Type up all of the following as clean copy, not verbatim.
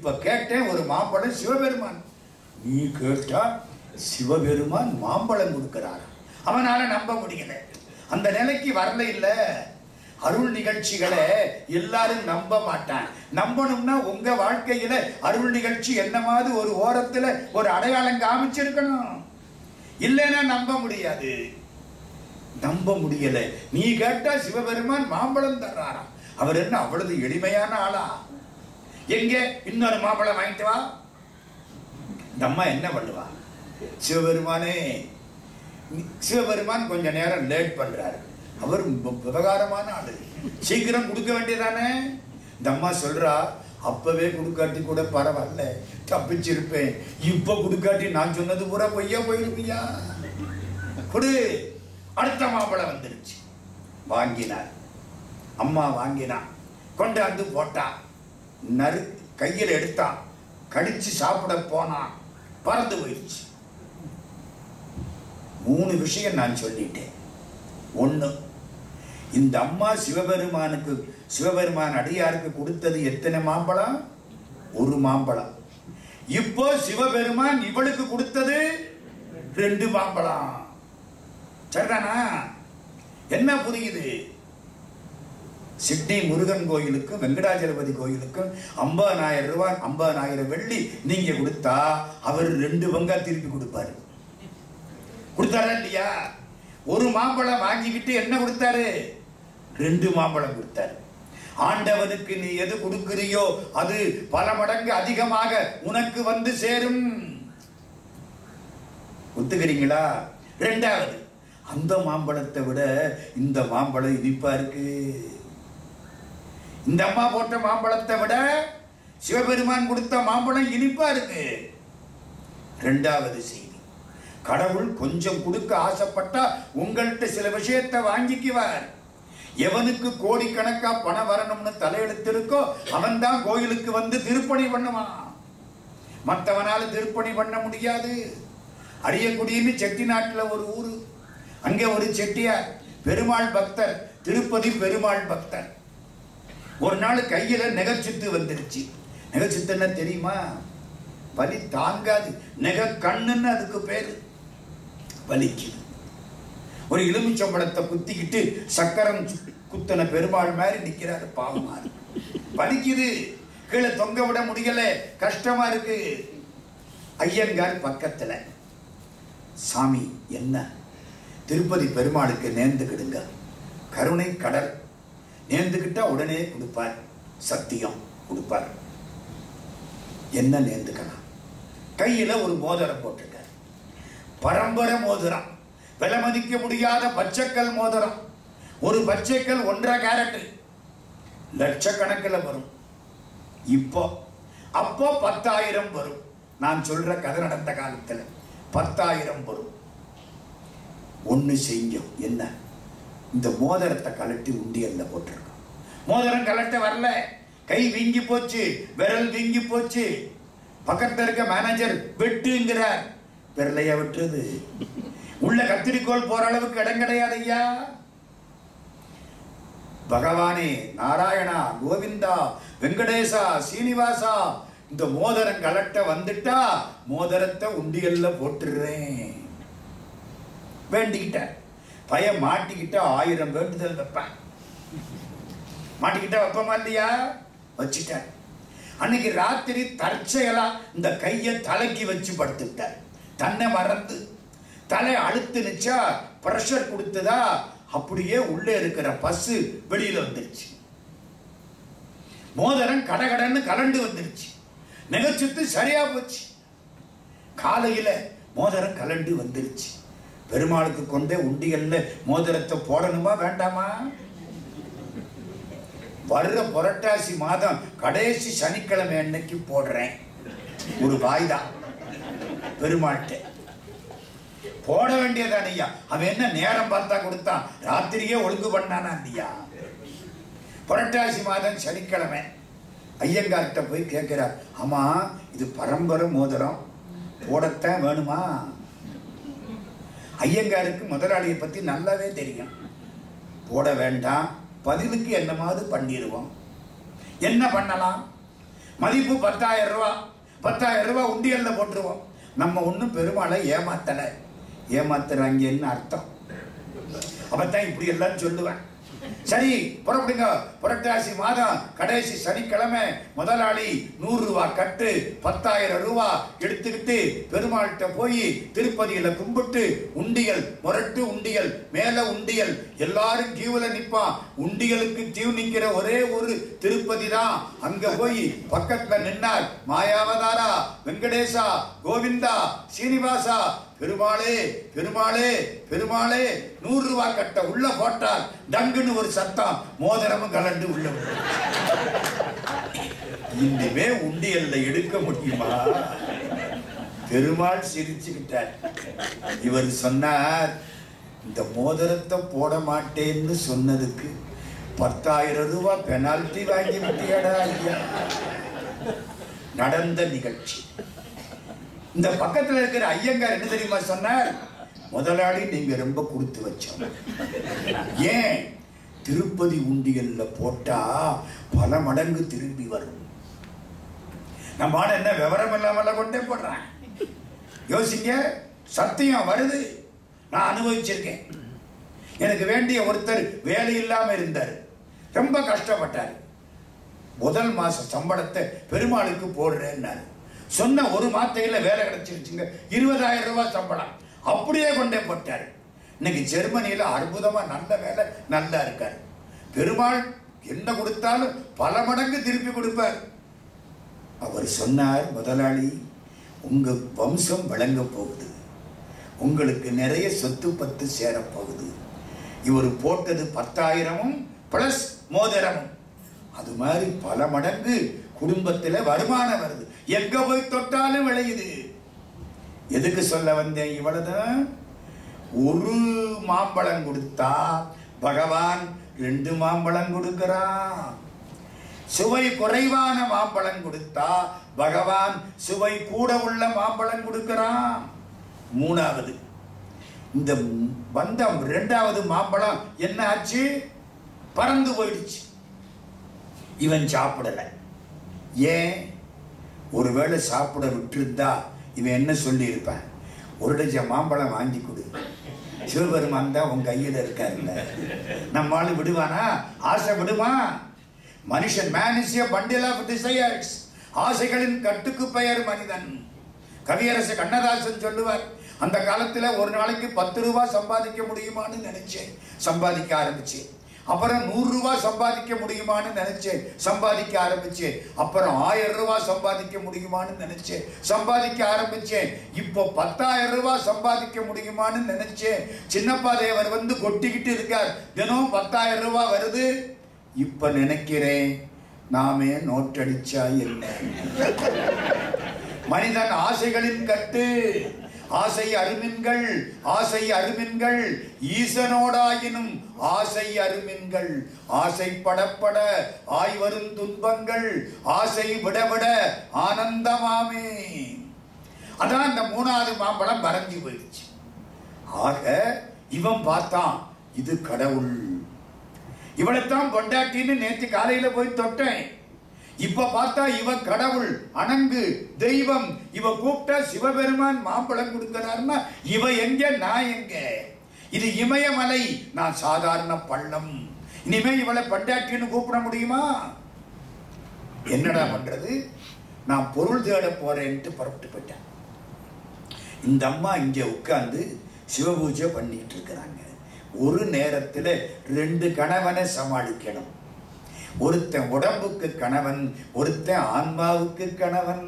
இப்ப கேட்டேன் ஒரு மாம்பழம் சிவபெருமான். நீ கேட்டா சிவபெருமான் மாம்பழம் கொடுக்கிறார். அவனால நம்ப முடியல. அந்த நிலைக்கு வரல. இல்ல அருள் நிகழ்ச்சிகளை எல்லாரும் நம்ப மாட்டான். நம்பணும்னா உங்க வாழ்க்கையில அருள் நிகழ்ச்சி என்னமாவது ஒரு ஓரத்துல ஒரு அடையாளம் காமிச்சிருக்கணும். இல்லைன்னா நம்ப முடியாது. நம்ப முடியல. நீ கேட்டா சிவபெருமான் மாம்பழம் தர்றாராம். அவர் என்ன அவ்வளவு எளிமையான ஆளா? எங்க இன்னொரு மாம்பழம் வாங்கிட்டு வா. இந்த அம்மா என்ன பண்ணுவா? சிவபெருமானே, சிவபெருமான் கொஞ்ச நேரம் லேட் பண்றாரு. அவர் விவகாரமான ஆளு, சீக்கிரம் கொடுக்க வேண்டியதானே. இந்த அம்மா சொல்றா, அப்பவே கொடுக்காட்டி கூட பரவாயில்ல, தப்பிச்சிருப்பேன். இப்ப கொடுக்காட்டி நான் சொன்னது பூரா பொய்யா போயிருப்பியா? கொடு. அடுத்த மாம்பழம் வந்துருச்சு. வாங்கினார். அம்மா வாங்கினா, கொண்டாந்து போட்டா. நறு கையில் எடுத்தான். கடிச்சு சாப்பிட போனான். பறந்து போயிடுச்சு. 3 விஷயம் நான் சொல்லிட்டேன். 1, இந்த அம்மா சிவபெருமான் அடியாருக்கு கொடுத்தது எத்தனை மாம்பழம்? 1 மாம்பழம். இப்போ சிவபெருமான் இவளுக்கு கொடுத்தது 2 மாம்பழம். சரிதானா? என்ன புரியுது? சிட்னி முருகன் கோயிலுக்கும் வெங்கடாஜலபதி கோயிலுக்கும் 50,000 ரூபாய் 50,000 வெள்ளி நீங்க கொடுத்தா அவர் 2 பங்கா திருப்பி கொடுப்பாரு. கொடுத்தாரா இல்லையா? 1 மாம்பழம் வாங்கிக்கிட்டு என்ன கொடுத்தாரு? 2 மாம்பழம் கொடுத்தாரு. ஆண்டவனுக்கு நீ எது கொடுக்கிறியோ அது பல மடங்கு அதிகமாக உனக்கு வந்து சேரும். ஒத்துக்கிறீங்களா? 2வது, அந்த மாம்பழத்தை விட இந்த மாம்பழம் இனிப்பா இருக்கு. இந்த அம்மா போட்ட மாம்பழத்தை விட சிவபெருமான் கொடுத்த மாம்பழம் இனிப்பா இருக்கு. 2வது செய்தி, கடவுள் கொஞ்சம் கொடுக்க ஆசைப்பட்டா உங்கள்கிட்ட சில விஷயத்தை வாங்கிக்குவார். எவனுக்கு கோடிக்கணக்கா பணம் வரணும்னு தலையெடுத்து இருக்கோ அவன் தான் கோயிலுக்கு வந்து திருப்பணி பண்ணுவான். மற்றவனால திருப்பணி பண்ண முடியாது. அரியக்குடின்னு செட்டிநாட்டுல ஒரு ஊரு. அங்கே ஒரு செட்டியார் பெருமாள் பக்தர், திருப்பதி பெருமாள் பக்தர். ஒரு நாள் கையில நெகச்சுத்து வந்துருச்சு. நெகச்சுத்துன்னா தெரியுமா? வலி தாங்காது. நெக கண்ணுன்னு அதுக்கு பேரு. வலிக்குது. ஒரு எலுமிச்சம்பழத்தை குத்திக்கிட்டு சக்கரம் குத்தன பெருமாள் மாதிரி நிக்கிறாரு. பாவமா இருக்கு, வலிக்குது, கீழே தொங்க விட முடியல, கஷ்டமா இருக்கு. ஐயங்கார் பக்கத்துல, சாமி என்ன திருப்பதி பெருமாளுக்கு நேர்ந்துக்கிடுங்க, கருணை கடல், நேர்ந்துக்கிட்டா உடனே கொடுப்பார், சத்தியம் கொடுப்பார். என்ன நேர்ந்துக்கலாம்? கையில ஒரு மோதிரம் போட்டிருக்கார். பரம்பரை மோதிரம், விலை மதிக்க முடியாத பச்சைக்கல் மோதிரம். ஒரு பச்சைக்கல் 1.5 கேரட், லட்சக்கணக்கில் வரும். அப்போ 10,000 வரும். நான் சொல்ற கதை நடந்த காலத்துல 10,000 வரும். ஒண்ணு செஞ்சோம். என்ன? இந்த மோதிரத்தை கலட்டி உண்டியல்ல போட்டிருக்கோம். மோதிரம் கலட்ட வரல, கை வீங்கி போச்சு, விரல் வீங்கி போச்சு. பக்கத்துல இருக்க மேனேஜர் வெட்டுங்கிறார். விரலைய வெட்டுறது, உள்ள கத்திரிக்கோள் போற அளவுக்கு இடம் கிடையாது ஐயா. பகவானே, நாராயணா, கோவிந்தா, வெங்கடேசா, சீனிவாசா, இந்த மோதிரம் கலட்ட வந்துட்டா மோதிரத்தை உண்டியல்ல போட்டுறேன் வேண்டிக்கிட்ட. பையன் மாட்டிக்கிட்ட 1000 வேண்டுதல் வைப்பேன். மாட்டிக்கிட்ட வைப்பமா இல்லையா? வச்சுட்டேன். அன்னைக்கு ராத்திரி தற்செயலா இந்த கையை தலைக்கு வச்சு படுத்துட்டார். தன்னை மறந்து தலை அழுத்து நிச்சா பிரஷர் கொடுத்ததா அப்படியே உள்ளே இருக்கிற பசு வெளியில வந்துருச்சு. மோதிரம் கடகடன்னு கலண்டு வந்துருச்சு. நெகச்சுத்து சரியா போச்சு. காலையில மோதிரம் கலண்டு வந்துருச்சு. பெருமாளுக்கு கொண்டே உண்டியல்ல மோதிரத்தை போடணுமா வேண்டாமா? வர்ற புரட்டாசி மாதம் கடைசி சனிக்கிழமை அன்னைக்கு போடுறேன். ஒரு வாய்தா பெருமாள்கிட்ட போட வேண்டியதான் ஐயா. அவன் என்ன நேரம் பார்த்தா கொடுத்தான்? ராத்திரியே ஒழுங்கு பண்ணானா இல்லையா? புரட்டாசி மாதம் சனிக்கிழமை ஐயங்கார்கிட்ட போய் கேட்கிறார், ஆமா இது பரம்பரை மோதிரம், போடத்தான் வேணுமா? ஐயங்காருக்கு முதலாளியை பத்தி நல்லாவே தெரியும். போட வேண்டாம், பதிலுக்கு என்னமாவது பண்ணிடுவோம். என்ன பண்ணலாம்? மதிப்பு 10,000 ரூபாய். 10,000 ரூபாய் உண்டியல்ல போட்டுருவோம். நம்ம ஒன்றும் பெருமாளை ஏமாத்தலை. ஏமாத்துறாங்கன்னு அர்த்தம். அப்பத்தான் இப்படி எல்லாம் சொல்லுவேன். சரி, புறப்படுங்க. புரட்டாசி மாதம் கடைசி சனிக்கிழமை முதலாளி 100 ரூபாய் கட்டு 10,000 ரூபாய் எடுத்துக்கிட்டு பெருமாள்கிட்ட போய் திருப்பதியில கும்பிட்டு உண்டியல், முரட்டு உண்டியல், மேல உண்டியல், எல்லாரும் கியூல நிப்பான். உண்டியலுக்கு கியூ நிக்கிற ஒரே ஒரு திருப்பதி தான். அங்க போய் பக்கத்துல நின்னார். மாயாவதாரா, வெங்கடேசா, கோவிந்தா, சீனிவாசா, பெருமாளே பெருமாளே பெருமாளே 100 ரூபாய் கட்ட உள்ள போட்டார். டங்குன்னு ஒரு சத்தம், மோதிரமும் கலண்டு உள்ள. இனிமே உண்டியல்ல எடுக்க முடியுமா? பெருமாள் சிரிச்சுக்கிட்டார். இவர் சொன்னார், இந்த மோதிரத்தை போட மாட்டேன்னு சொன்னதுக்கு 10,000 ரூபாய் பெனால்டி வாங்கி விட்டியடா ஐயா. நடந்த நிகழ்ச்சி. இந்த பக்கத்துல இருக்கிற ஐயங்கார் என்ன தெரியுமா சொன்னார்? முதலாளி நீங்க ரொம்ப கொடுத்து வச்சோம். ஏன்? திருப்பதி உண்டியல்ல போட்டா பல மடங்கு திரும்பி வரும். நம்ம என்ன விவரம் இல்லாமல கொண்டே போடுறேன். யோசிங்க, சத்தியம் வருது. நான் அனுபவிச்சிருக்கேன். எனக்கு வேண்டிய ஒருத்தர் வேலை இல்லாம இருந்தார். ரொம்ப கஷ்டப்பட்டார். முதல் மாச சம்பளத்தை பெருமாளுக்கு போடுறேன்னாரு. சொன்ன ஒரு மாத்தையில வேலை கிடைச்சிருச்சுங்க. 20,000 ரூபாய் சம்பளம். அப்படியே கொண்டே போட்டாரு. இன்னைக்கு ஜெர்மனியில அற்புதமா நல்ல வேலை, நல்லா இருக்காரு. பெருமாள் என்ன கொடுத்தாலும் பல மடங்கு திருப்பி கொடுப்பார். அவர் சொன்னார், முதலாளி உங்க வம்சம் விளங்க போகுது, உங்களுக்கு நிறைய சொத்து பத்து சேரப்போகுது. இவர் போட்டது 10,000 பிளஸ் மோதிரமும். அது மாதிரி பல மடங்கு குடும்பத்துல வருமானம் வருது. எங்க போய் தொட்டாலும் விளையுது. எதுக்கு சொல்ல வந்தேன்? இவ்வளவுதான். ஒரு மாம்பழம் கொடுத்தா பகவான் 2 மாம்பழம் கொடுக்கிறான். சுவை குறைவான மாம்பழம் கொடுத்தா பகவான் சுவை கூட உள்ள மாம்பழம் கொடுக்கிறான். மூணாவது, இந்த வந்த 2வது மாம்பழம் என்ன ஆச்சு? பறந்து போயிடுச்சு. இவன் சாப்பிடல. ஏன்? ஒருவேளை சாப்பிட விட்டுருந்தா இவன் என்ன சொல்லி இருப்பான்? 1 டஜன் மாம்பழம் வாங்கி கொடு, சிவபெருமான் தான் உன் கையில் இருக்காருல்ல. நம்மால விடுவானா? ஆசை விடுமா? மனுஷன், man is a bundle of desires. ஆசைகளின் கட்டுக்கு பெயர் மனிதன். கவியரசு கண்ணதாசன் சொல்லுவார், அந்த காலத்துல ஒரு நாளைக்கு 10 ரூபாய் சம்பாதிக்க முடியுமான்னு நினைச்சேன், சம்பாதிக்க ஆரம்பிச்சேன். அப்புறம் 100 ரூபாய் சம்பாதிக்க முடியுமான்னு நினைச்சேன், சம்பாதிக்க ஆரம்பிச்சேன். அப்புறம் 1000 ரூபாய் சம்பாதிக்க முடியுமான்னு நினைச்சேன், சம்பாதிக்க ஆரம்பிச்சேன். இப்போ 10,000 ரூபாய் சம்பாதிக்க முடியுமான்னு நினைச்சேன். சின்னப்பா தேவர் வந்து கொட்டிக்கிட்டு இருக்கார். தினம் 10,000 ரூபாய் வருது. இப்ப நினைக்கிறேன், நாமே நோட்டடிச்சா என்ன? மனிதன் ஆசைகளின் கட்டு. ஆசை அருமின்கள், ஆசை அருமின்கள், ஈசனோடாயினும் ஆசை அருமின்கள். ஆசை படப்பட ஆய்வரும் துன்பங்கள், ஆசை விடவிட ஆனந்தமாமே. அதான் இந்த 3வது மாம்பழம் மறைஞ்சு போயிடுச்சு. ஆக இவன் பார்த்தான், இது கடவுள். இவளைத்தான் கொண்டாட்டின்னு நேற்று காலையில போய் தொட்டேன். இப்ப பார்த்தா இவ கடவுள், அணங்கு தெய்வம். இவ கூப்பிட்டா சிவபெருமான் மாம்பழம் கொடுக்கிறாருன்னா இவ எங்க, நான் எங்க? இது இமயமலை, நான் சாதாரண பள்ளம். இனிமே இவளை பண்டாட்டின்னு கூப்பிட முடியுமா? என்னடா பண்றது? நான் பொருள் தேட போறேன்ட்டு புறப்பட்டு போயிட்டேன். இந்த அம்மா இங்க உட்கார்ந்து சிவபூஜை பண்ணிட்டு இருக்கிறாங்க. ஒரு நேரத்துல 2 கணவனை சமாளிக்கணும். ஒருத்தன் உடம்புக்கு கணவன், ஒருத்தன் ஆன்மாவுக்கு கணவன்.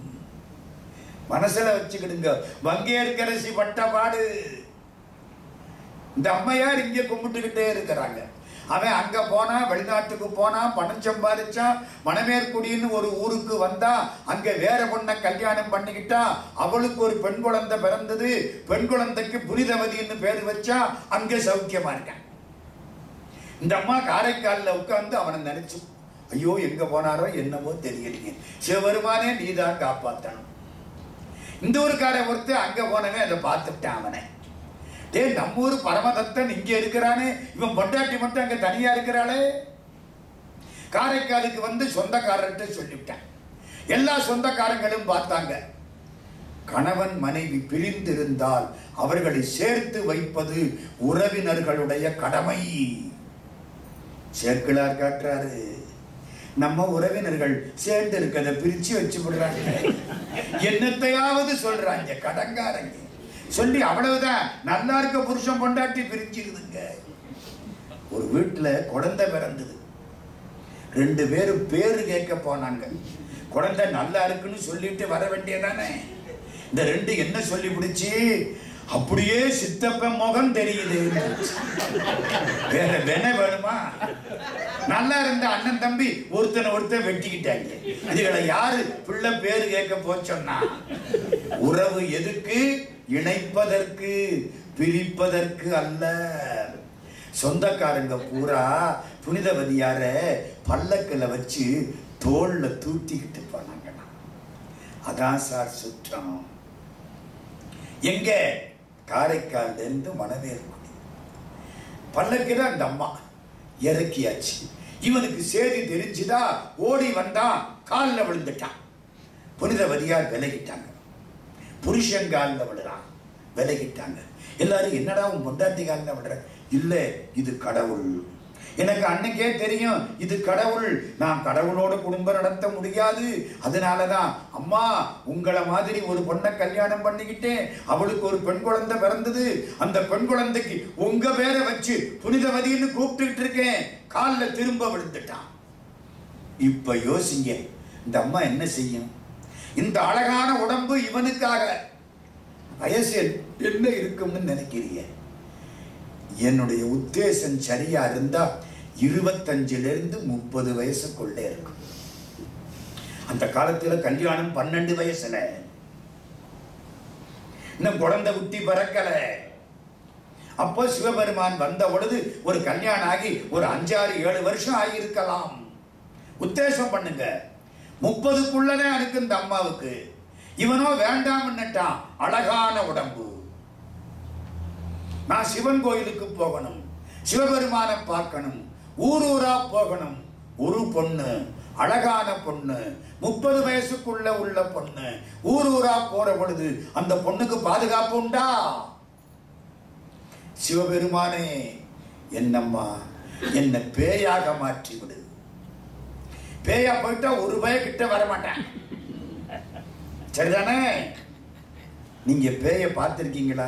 மனசுல வச்சுக்கிடுங்க. வங்கேற்கரசி பட்ட பாடு. இந்த அம்மையார் இங்க கும்பிட்டுக்கிட்டே இருக்கிறாங்க. அவன் அங்க போனா, வெளிநாட்டுக்கு போனா, பணம் சம்பாதிச்சா, மணமேற்குடின்னு ஒரு ஊருக்கு வந்தா, அங்க வேற பொண்ணை கல்யாணம் பண்ணிக்கிட்டா, அவளுக்கு ஒரு பெண் குழந்தை பிறந்தது. பெண் குழந்தைக்கு புனிதவதின்னு பேர் வச்சா, அங்க சௌக்கியமா இருக்கான். இந்த அம்மா காரைக்காலில் உட்கார்ந்து அவனை நினைச்சு, ஐயோ எங்க போனாரோ என்னவோ தெரியலையே, சிவபெருமானே நீதான் காப்பாற்றணும். இந்த ஊருக்கார ஒருத்தர் அங்க போனவன் அதை பார்த்துட்டான். அவனை, டே நம்ம ஊர் பரமதத்தன் இங்க இருக்கிறானே, இவன் பொண்டாட்டி மட்டும் அங்க தனியா இருக்கிறாளே. காரைக்காலுக்கு வந்து சொந்தக்காரர்கிட்ட சொல்லிவிட்டான், எல்லா சொந்தக்காரங்களும் பார்த்தாங்க. கணவன் மனைவி பிரிந்திருந்தால் அவர்களை சேர்த்து வைப்பது உறவினர்களுடைய கடமை. சேக்கிழார் காட்டுறாரு, நம்ம உறவினர்கள் சேர்ந்து இருக்கிறத பிரிச்சு வச்சு விடுறாங்க, என்னத்தையாவது சொல்றாங்க கடங்காரங்க. சொல்லி அவ்வளவுதான், நல்லா இருக்க புருஷன் பொண்டாட்டி பிரிச்சுக்குதுங்க. ஒரு வீட்டுல குழந்தை பிறந்தது. 2 பேரும் பேரு கேட்க போனாங்க. குழந்தை நல்லா இருக்குன்னு சொல்லிட்டு வர வேண்டியதானே. இந்த 2 என்ன சொல்லி பிடிச்சி, அப்படியே சித்தப்பன் முகம் தெரியுது. வேற வென வேணுமா? நல்லா இருந்த அண்ணன் தம்பி ஒருத்தன் வெட்டிக்கிட்டாங்க. இதுகளை யாரு பிள்ளை பேரு கேட்க போச்சோன்னா? உறவு எதுக்கு? இணைப்பதற்கு, பிரிப்பதற்கு அல்ல. சொந்தக்காரங்க பூரா புனிதவதியார பல்லக்கில் வச்சு தோல்ல தூத்திக்கிட்டு போனாங்க. அதான் சார் சுற்றம். எங்க? காரைக்கால்ல இருந்து மணவேற்குடி பல்லக்கில அந்த அம்மா இறக்கியாச்சு. இவனுக்கு செய்தி தெரிஞ்சுதா, ஓடி வந்தான், காலில் விழுந்துட்டான். புனிதவதியார் விலகிட்டாங்க. புருஷங்காலில் விழுறான், விலகிட்டாங்க. எல்லாரும் என்னடா உன் பொண்டாட்டி காலில் விடுற? இல்ல, இது கடவுள். எனக்கு அன்னைக்கே தெரியும் இது கடவுள். நான் கடவுளோட குடும்பம் நடத்த முடியாது. அதனாலதான் அம்மா உங்களை மாதிரி ஒரு பொண்ணை கல்யாணம் பண்ணிக்கிட்டேன். அவளுக்கு ஒரு பெண் குழந்தை பிறந்தது. அந்த பெண் குழந்தைக்கு உங்க பேரை வச்சு புனிதவதின்னு கூப்பிட்டுக்கிட்டு இருக்கேன். காலில் திரும்ப விழுந்துட்டான். இப்ப யோசிங்க, இந்த அம்மா என்ன செய்யும்? இந்த அழகான உடம்பு இவனுக்காக. வயசு என்ன இருக்கும்னு நினைக்கிறீங்க? என்னுடைய உத்தேசம் சரியா இருந்தா 25 இருந்து 30 வயசுக்குள்ள இருக்கும். அந்த காலத்துல கல்யாணம் 12 வயசுல, இன்னும் குழந்தை குட்டி பிறக்கல. அப்போ சிவபெருமான் வந்த பொழுது ஒரு கல்யாணம் ஆகி ஒரு 5, 6, 7 வருஷம் ஆகியிருக்கலாம். உத்தேசம் பண்ணுங்க, 30க்குள்ளதான் இருக்கு இந்த அம்மாவுக்கு. இவனோ வேண்டாம்னுட்டான். அழகான உடம்பு. நான் சிவன் கோயிலுக்கு போகணும், சிவபெருமானை பார்க்கணும், ஊரூரா போகணும். ஒரு பொண்ணு, அழகான பொண்ணு, 30 வயசுக்குள்ள உள்ள பொண்ணு ஊரூரா போற பொழுது அந்த பொண்ணுக்கு பாதுகாப்பு உண்டா? சிவபெருமானே, என்னம்மா என்ன பேயாக மாற்றி விடு. பேயா போயிட்டா ஒரு பய கிட்ட வர மாட்டேன். சரிதானே? நீங்க பேய பார்த்திருக்கீங்களா?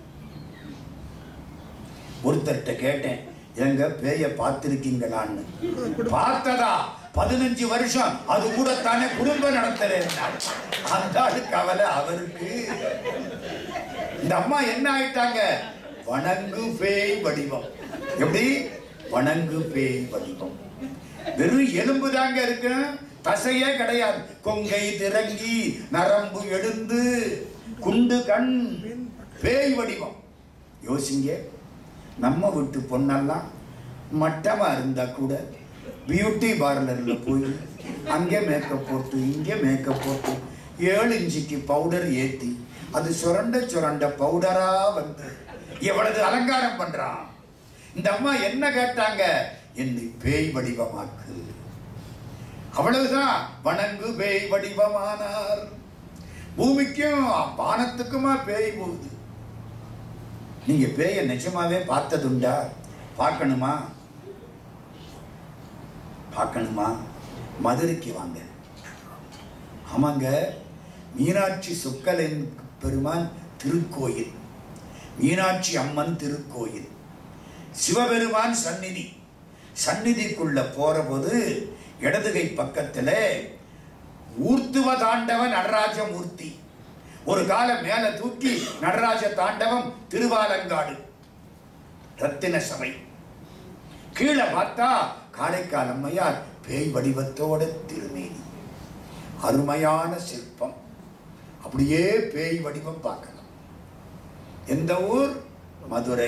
ஒருத்தர்கிட்ட கேட்டேன், எங்க பேய பார்த்திருக்கீங்களான்னு. பார்த்ததா? 15 வருஷம் அது கூட தானே குடும்பம் நடத்துறேன். அந்த கவலை அவருக்கு. இந்த அம்மா என்ன ஆயிட்டாங்க? வணங்கு பேய் வடிவம். எப்படி? வணங்கு பேய் வடிவம். வெறும் எலும்பு தாங்க இருக்கு, தசையே கிடையாது. கொங்கை திறங்கி நரம்பு எழுந்து குண்டு கண், பேய் வடிவம். யோசிங்க, நம்ம வீட்டு பொண்ணெல்லாம் மட்டமா இருந்தா கூட பியூட்டி பார்லர்ல போய் அங்கே மேக்கப் போட்டு இங்கே மேக்கப் போட்டு 7 இன்ச்சுக்கு பவுடர் ஏத்தி அது சுரண்ட பவுடரா வந்து எவ்வளவு அலங்காரம் பண்றான். இந்த அம்மா என்ன கேட்டாங்க? என்னை பேய் வடிவமாக்கு. அவ்வளவுதான். வணங்கு பேய் வடிவமானார். பூமிக்கும் வானத்துக்குமா பேய் போகுது. நீங்க பேய நிஜமாவே பார்த்ததுண்டா? பார்க்கணுமா? பார்க்கணுமா? மதுரைக்கு வாங்க. ஆமாங்க, மீனாட்சி சொக்கலின் பெருமான் திருக்கோயில், மீனாட்சி அம்மன் திருக்கோயில், சிவபெருமான் சந்நிதி. சந்நிதிக்குள்ள போற போது இடதுகை பக்கத்துல ஊர்த்துவ தாண்டவ நடராஜ மூர்த்தி. ஒரு காலம் மேல தூக்கி நடராஜ தாண்டவம் திருவாலங்காடு ரத்தின சபை. கீழே பார்த்தா காரைக்கால் அம்மையார் பேய் வடிவத்தோட திருமேனி. அருமையான சிற்பம். அப்படியே பேய் வடிவம் பார்க்கலாம். எந்த ஊர்? மதுரை.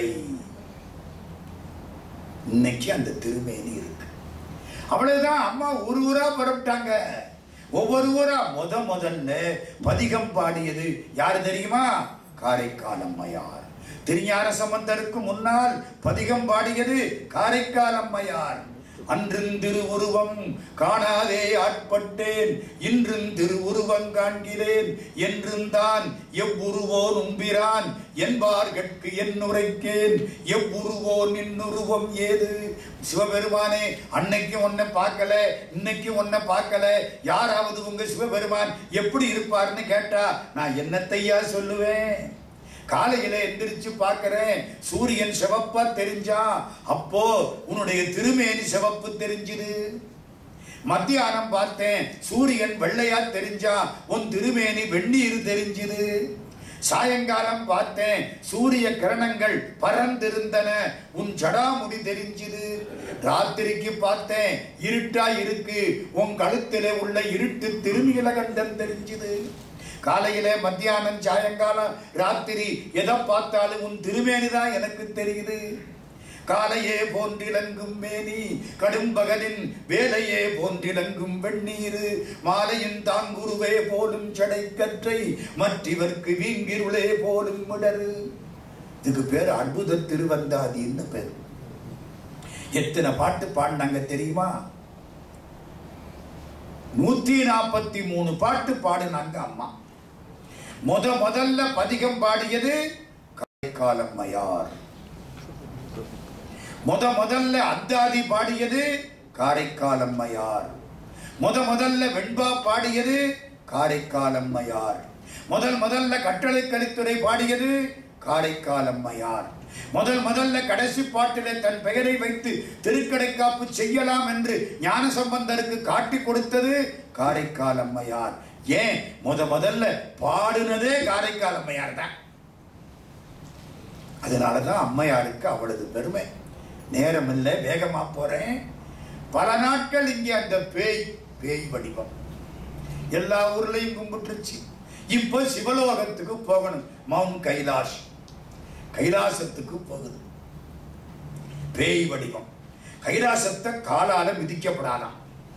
இன்னைக்கு அந்த திருமேனி இருக்கு. அவ்வளவுதான். அம்மா ஒரு ஊரா புறப்பட்டாங்க. ஒவ்வொரு ஊரா முதல்ல பதிகம் பாடியது யாரு தெரியுமா? காரைக்கால் அம்மையார். திருஞான சம்பந்தருக்கு முன்னால் பதிகம் பாடியது காரைக்கால் அம்மையார். அன்றும் திருவுருவம் காணாதே ஆட்பட்டேன் இன்றும் திருவுருவம் காண்கிறேன் என்றும் தான் எவ்வுருவோ நும்பிரான் என்பார்கட்கு என்னுரைக்கேன் எவ்வுருவோ நின்னுருவம் ஏது. சிவபெருமானே, அன்னைக்கு உன்னை பார்க்கல, இன்னைக்கு உன்னை பார்க்கல, யாராவது உங்க சிவபெருமான் எப்படி இருப்பார்னு கேட்டா நான் என்னத்தையா சொல்லுவேன்? காலையில எந்திரிச்சு பார்க்கிறேன், சூரியன் சிவப்பா தெரிஞ்சா, அப்போ உன்னுடைய திருமேனி சிவப்பு தெரிஞ்சுது. மத்தியானம் பார்த்தேன், சூரியன் வெள்ளையா தெரிஞ்சா, உன் திருமேனி வெந்நீர் தெரிஞ்சுது. சாயங்காலம் பார்த்தேன், சூரிய கிரணங்கள் பறந்திருந்தன, உன் ஜடாமுடி தெரிஞ்சுது. ராத்திரிக்கு பார்த்தேன், இருட்டா இருக்கு, உன் கழுத்திலே உள்ள இருட்டு திருநீலகண்டம் தெரிஞ்சுது. காலையில மத்தியானம் சாயங்காலம் ராத்திரி எதை பார்த்தாலும் உன் திருமேனி தான் எனக்கு தெரியுது. காலையே போன்றிலங்கும் மேனி கடும் பகலின் வேலையே போன்றிலங்கும் வெந்நீர் மாலையின் தாங்குருவே போலும் சடைக்கற்றை மற்றவர்க்கு வீங்கிருளே போலும் மிடரு. இதுக்கு பேர் அற்புத திருவந்தாதின்னு பேர். எத்தனை பாட்டு பாடினாங்க தெரியுமா? 143 பாட்டு பாடினாங்க அம்மா. முதல்ல பதிகம் பாடியது காரைக்காலம்மையார். முதல்ல அந்தாதி பாடியது காரைக்காலம்மையார். முதல்ல வெண்பா பாடியது காரைக்காலம்மையார். முதல்ல கட்டளை கலித்துறை பாடியது காரைக்காலம்மையார். முதல்ல கடைசி பாட்டிலே தன் பெயரை வைத்து திருக்கடைக்காப்பு செய்யலாம் என்று ஞானசம்பந்தருக்கு காட்டி கொடுத்தது காரைக்காலம்மையார். ஏன்? முதல்ல பாடுனதே காரைக்காலம்மையார் தான். அதனாலதான் அம்மையாருக்கு அவ்வளவு பெருமை. நேரம் இல்லை, வேகமா போறேன். பல நாட்கள் இங்கே அந்த பேய் வடிவம் எல்லா ஊர்லயும் கும்பிட்டுருச்சு. இப்ப சிவலோகத்துக்கு போகணும். மவுண்ட் கைலாசத்துக்கு போகுது. பேய் வடிவம் கைலாசத்தை காலால மிதிக்கப்படாதான்.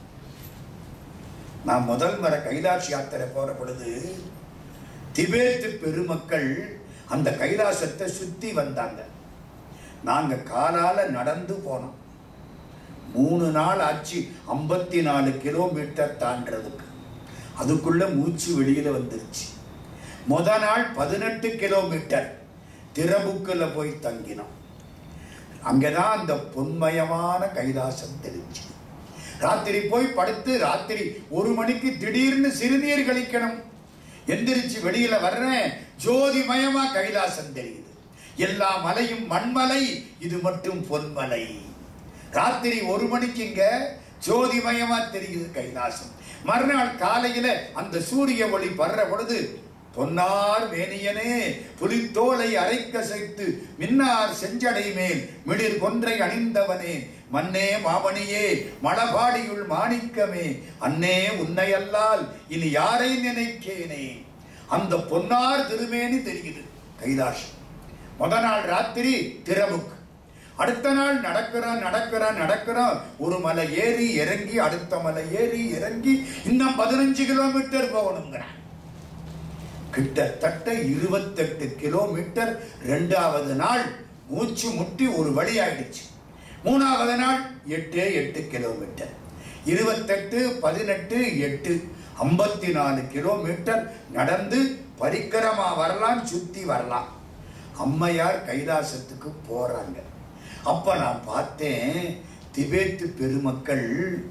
நான் முதல் முறை கைலாஷ் யாத்திரை போற பொழுது திபேத்து பெருமக்கள் அந்த கைலாசத்தை சுத்தி வந்தாங்க. நாங்க காலால நடந்து போனோம். 3 நாள் ஆச்சு 54 கிலோமீட்டர் தாண்டறதுக்கு. அதுக்குள்ள மூச்சு வெளியில வந்துருச்சு. முதல் நாள் 18 கிலோமீட்டர் திரபுக்குல போய் தங்கினோம். அங்கதான் அந்த பொன்மயமான கைலாசம் தெரிஞ்சு. ராத்திரி போய் படுத்து ராத்திரி 1 மணிக்கு திடீர்னு சிறுநீர் கழிக்கணும். எந்திரிச்சு வெளியில வர்றேன், ஜோதிமயமா கைலாசம் தெரியுது. எல்லா மலையும் மண்மலை, இது மட்டும் பொன்மலை. ராத்திரி 1 மணிக்கு இங்க ஜோதிமயமா தெரியுது கைலாசம். மறுநாள் காலையில அந்த சூரிய ஒளி படுற பொழுது, பொன்னார் மேனியனே புலித்தோலை அரைக்கசைத்து மின்னார் செஞ்சடை மேல் மிடிர் கொன்றை அணிந்தவனே மன்னே மாமணியே மலபாடியுள் மாணிக்கமே அன்னே உன்னையல்லால் இனி யாரை நினைக்கேனே. அந்த பொன்னார் திருமேனி தெரியுது கைலாஷம். முதல் நாள் ராத்திரி திரபுக். அடுத்த நாள் நடக்கிறோம். ஒரு மலை ஏறி இறங்கி அடுத்த மலை ஏறி இறங்கி இன்னும் 15 கிலோமீட்டர் போகணுங்கிறான். கிட்டத்தட்ட 28 கிலோமீட்டர். 2வது நாள் மூச்சு முட்டி ஒரு வழி ஆயிடுச்சு. 3வது நாள் 8 கிலோமீட்டர். 28 18 8 54 கிலோமீட்டர் நடந்து பரிக்கிரமா வரலாம், சுத்தி வரலாம். அம்மையார் கைலாசத்துக்கு போறாங்க. அப்ப நான் பார்த்தேன், திபேத்து பெருமக்கள்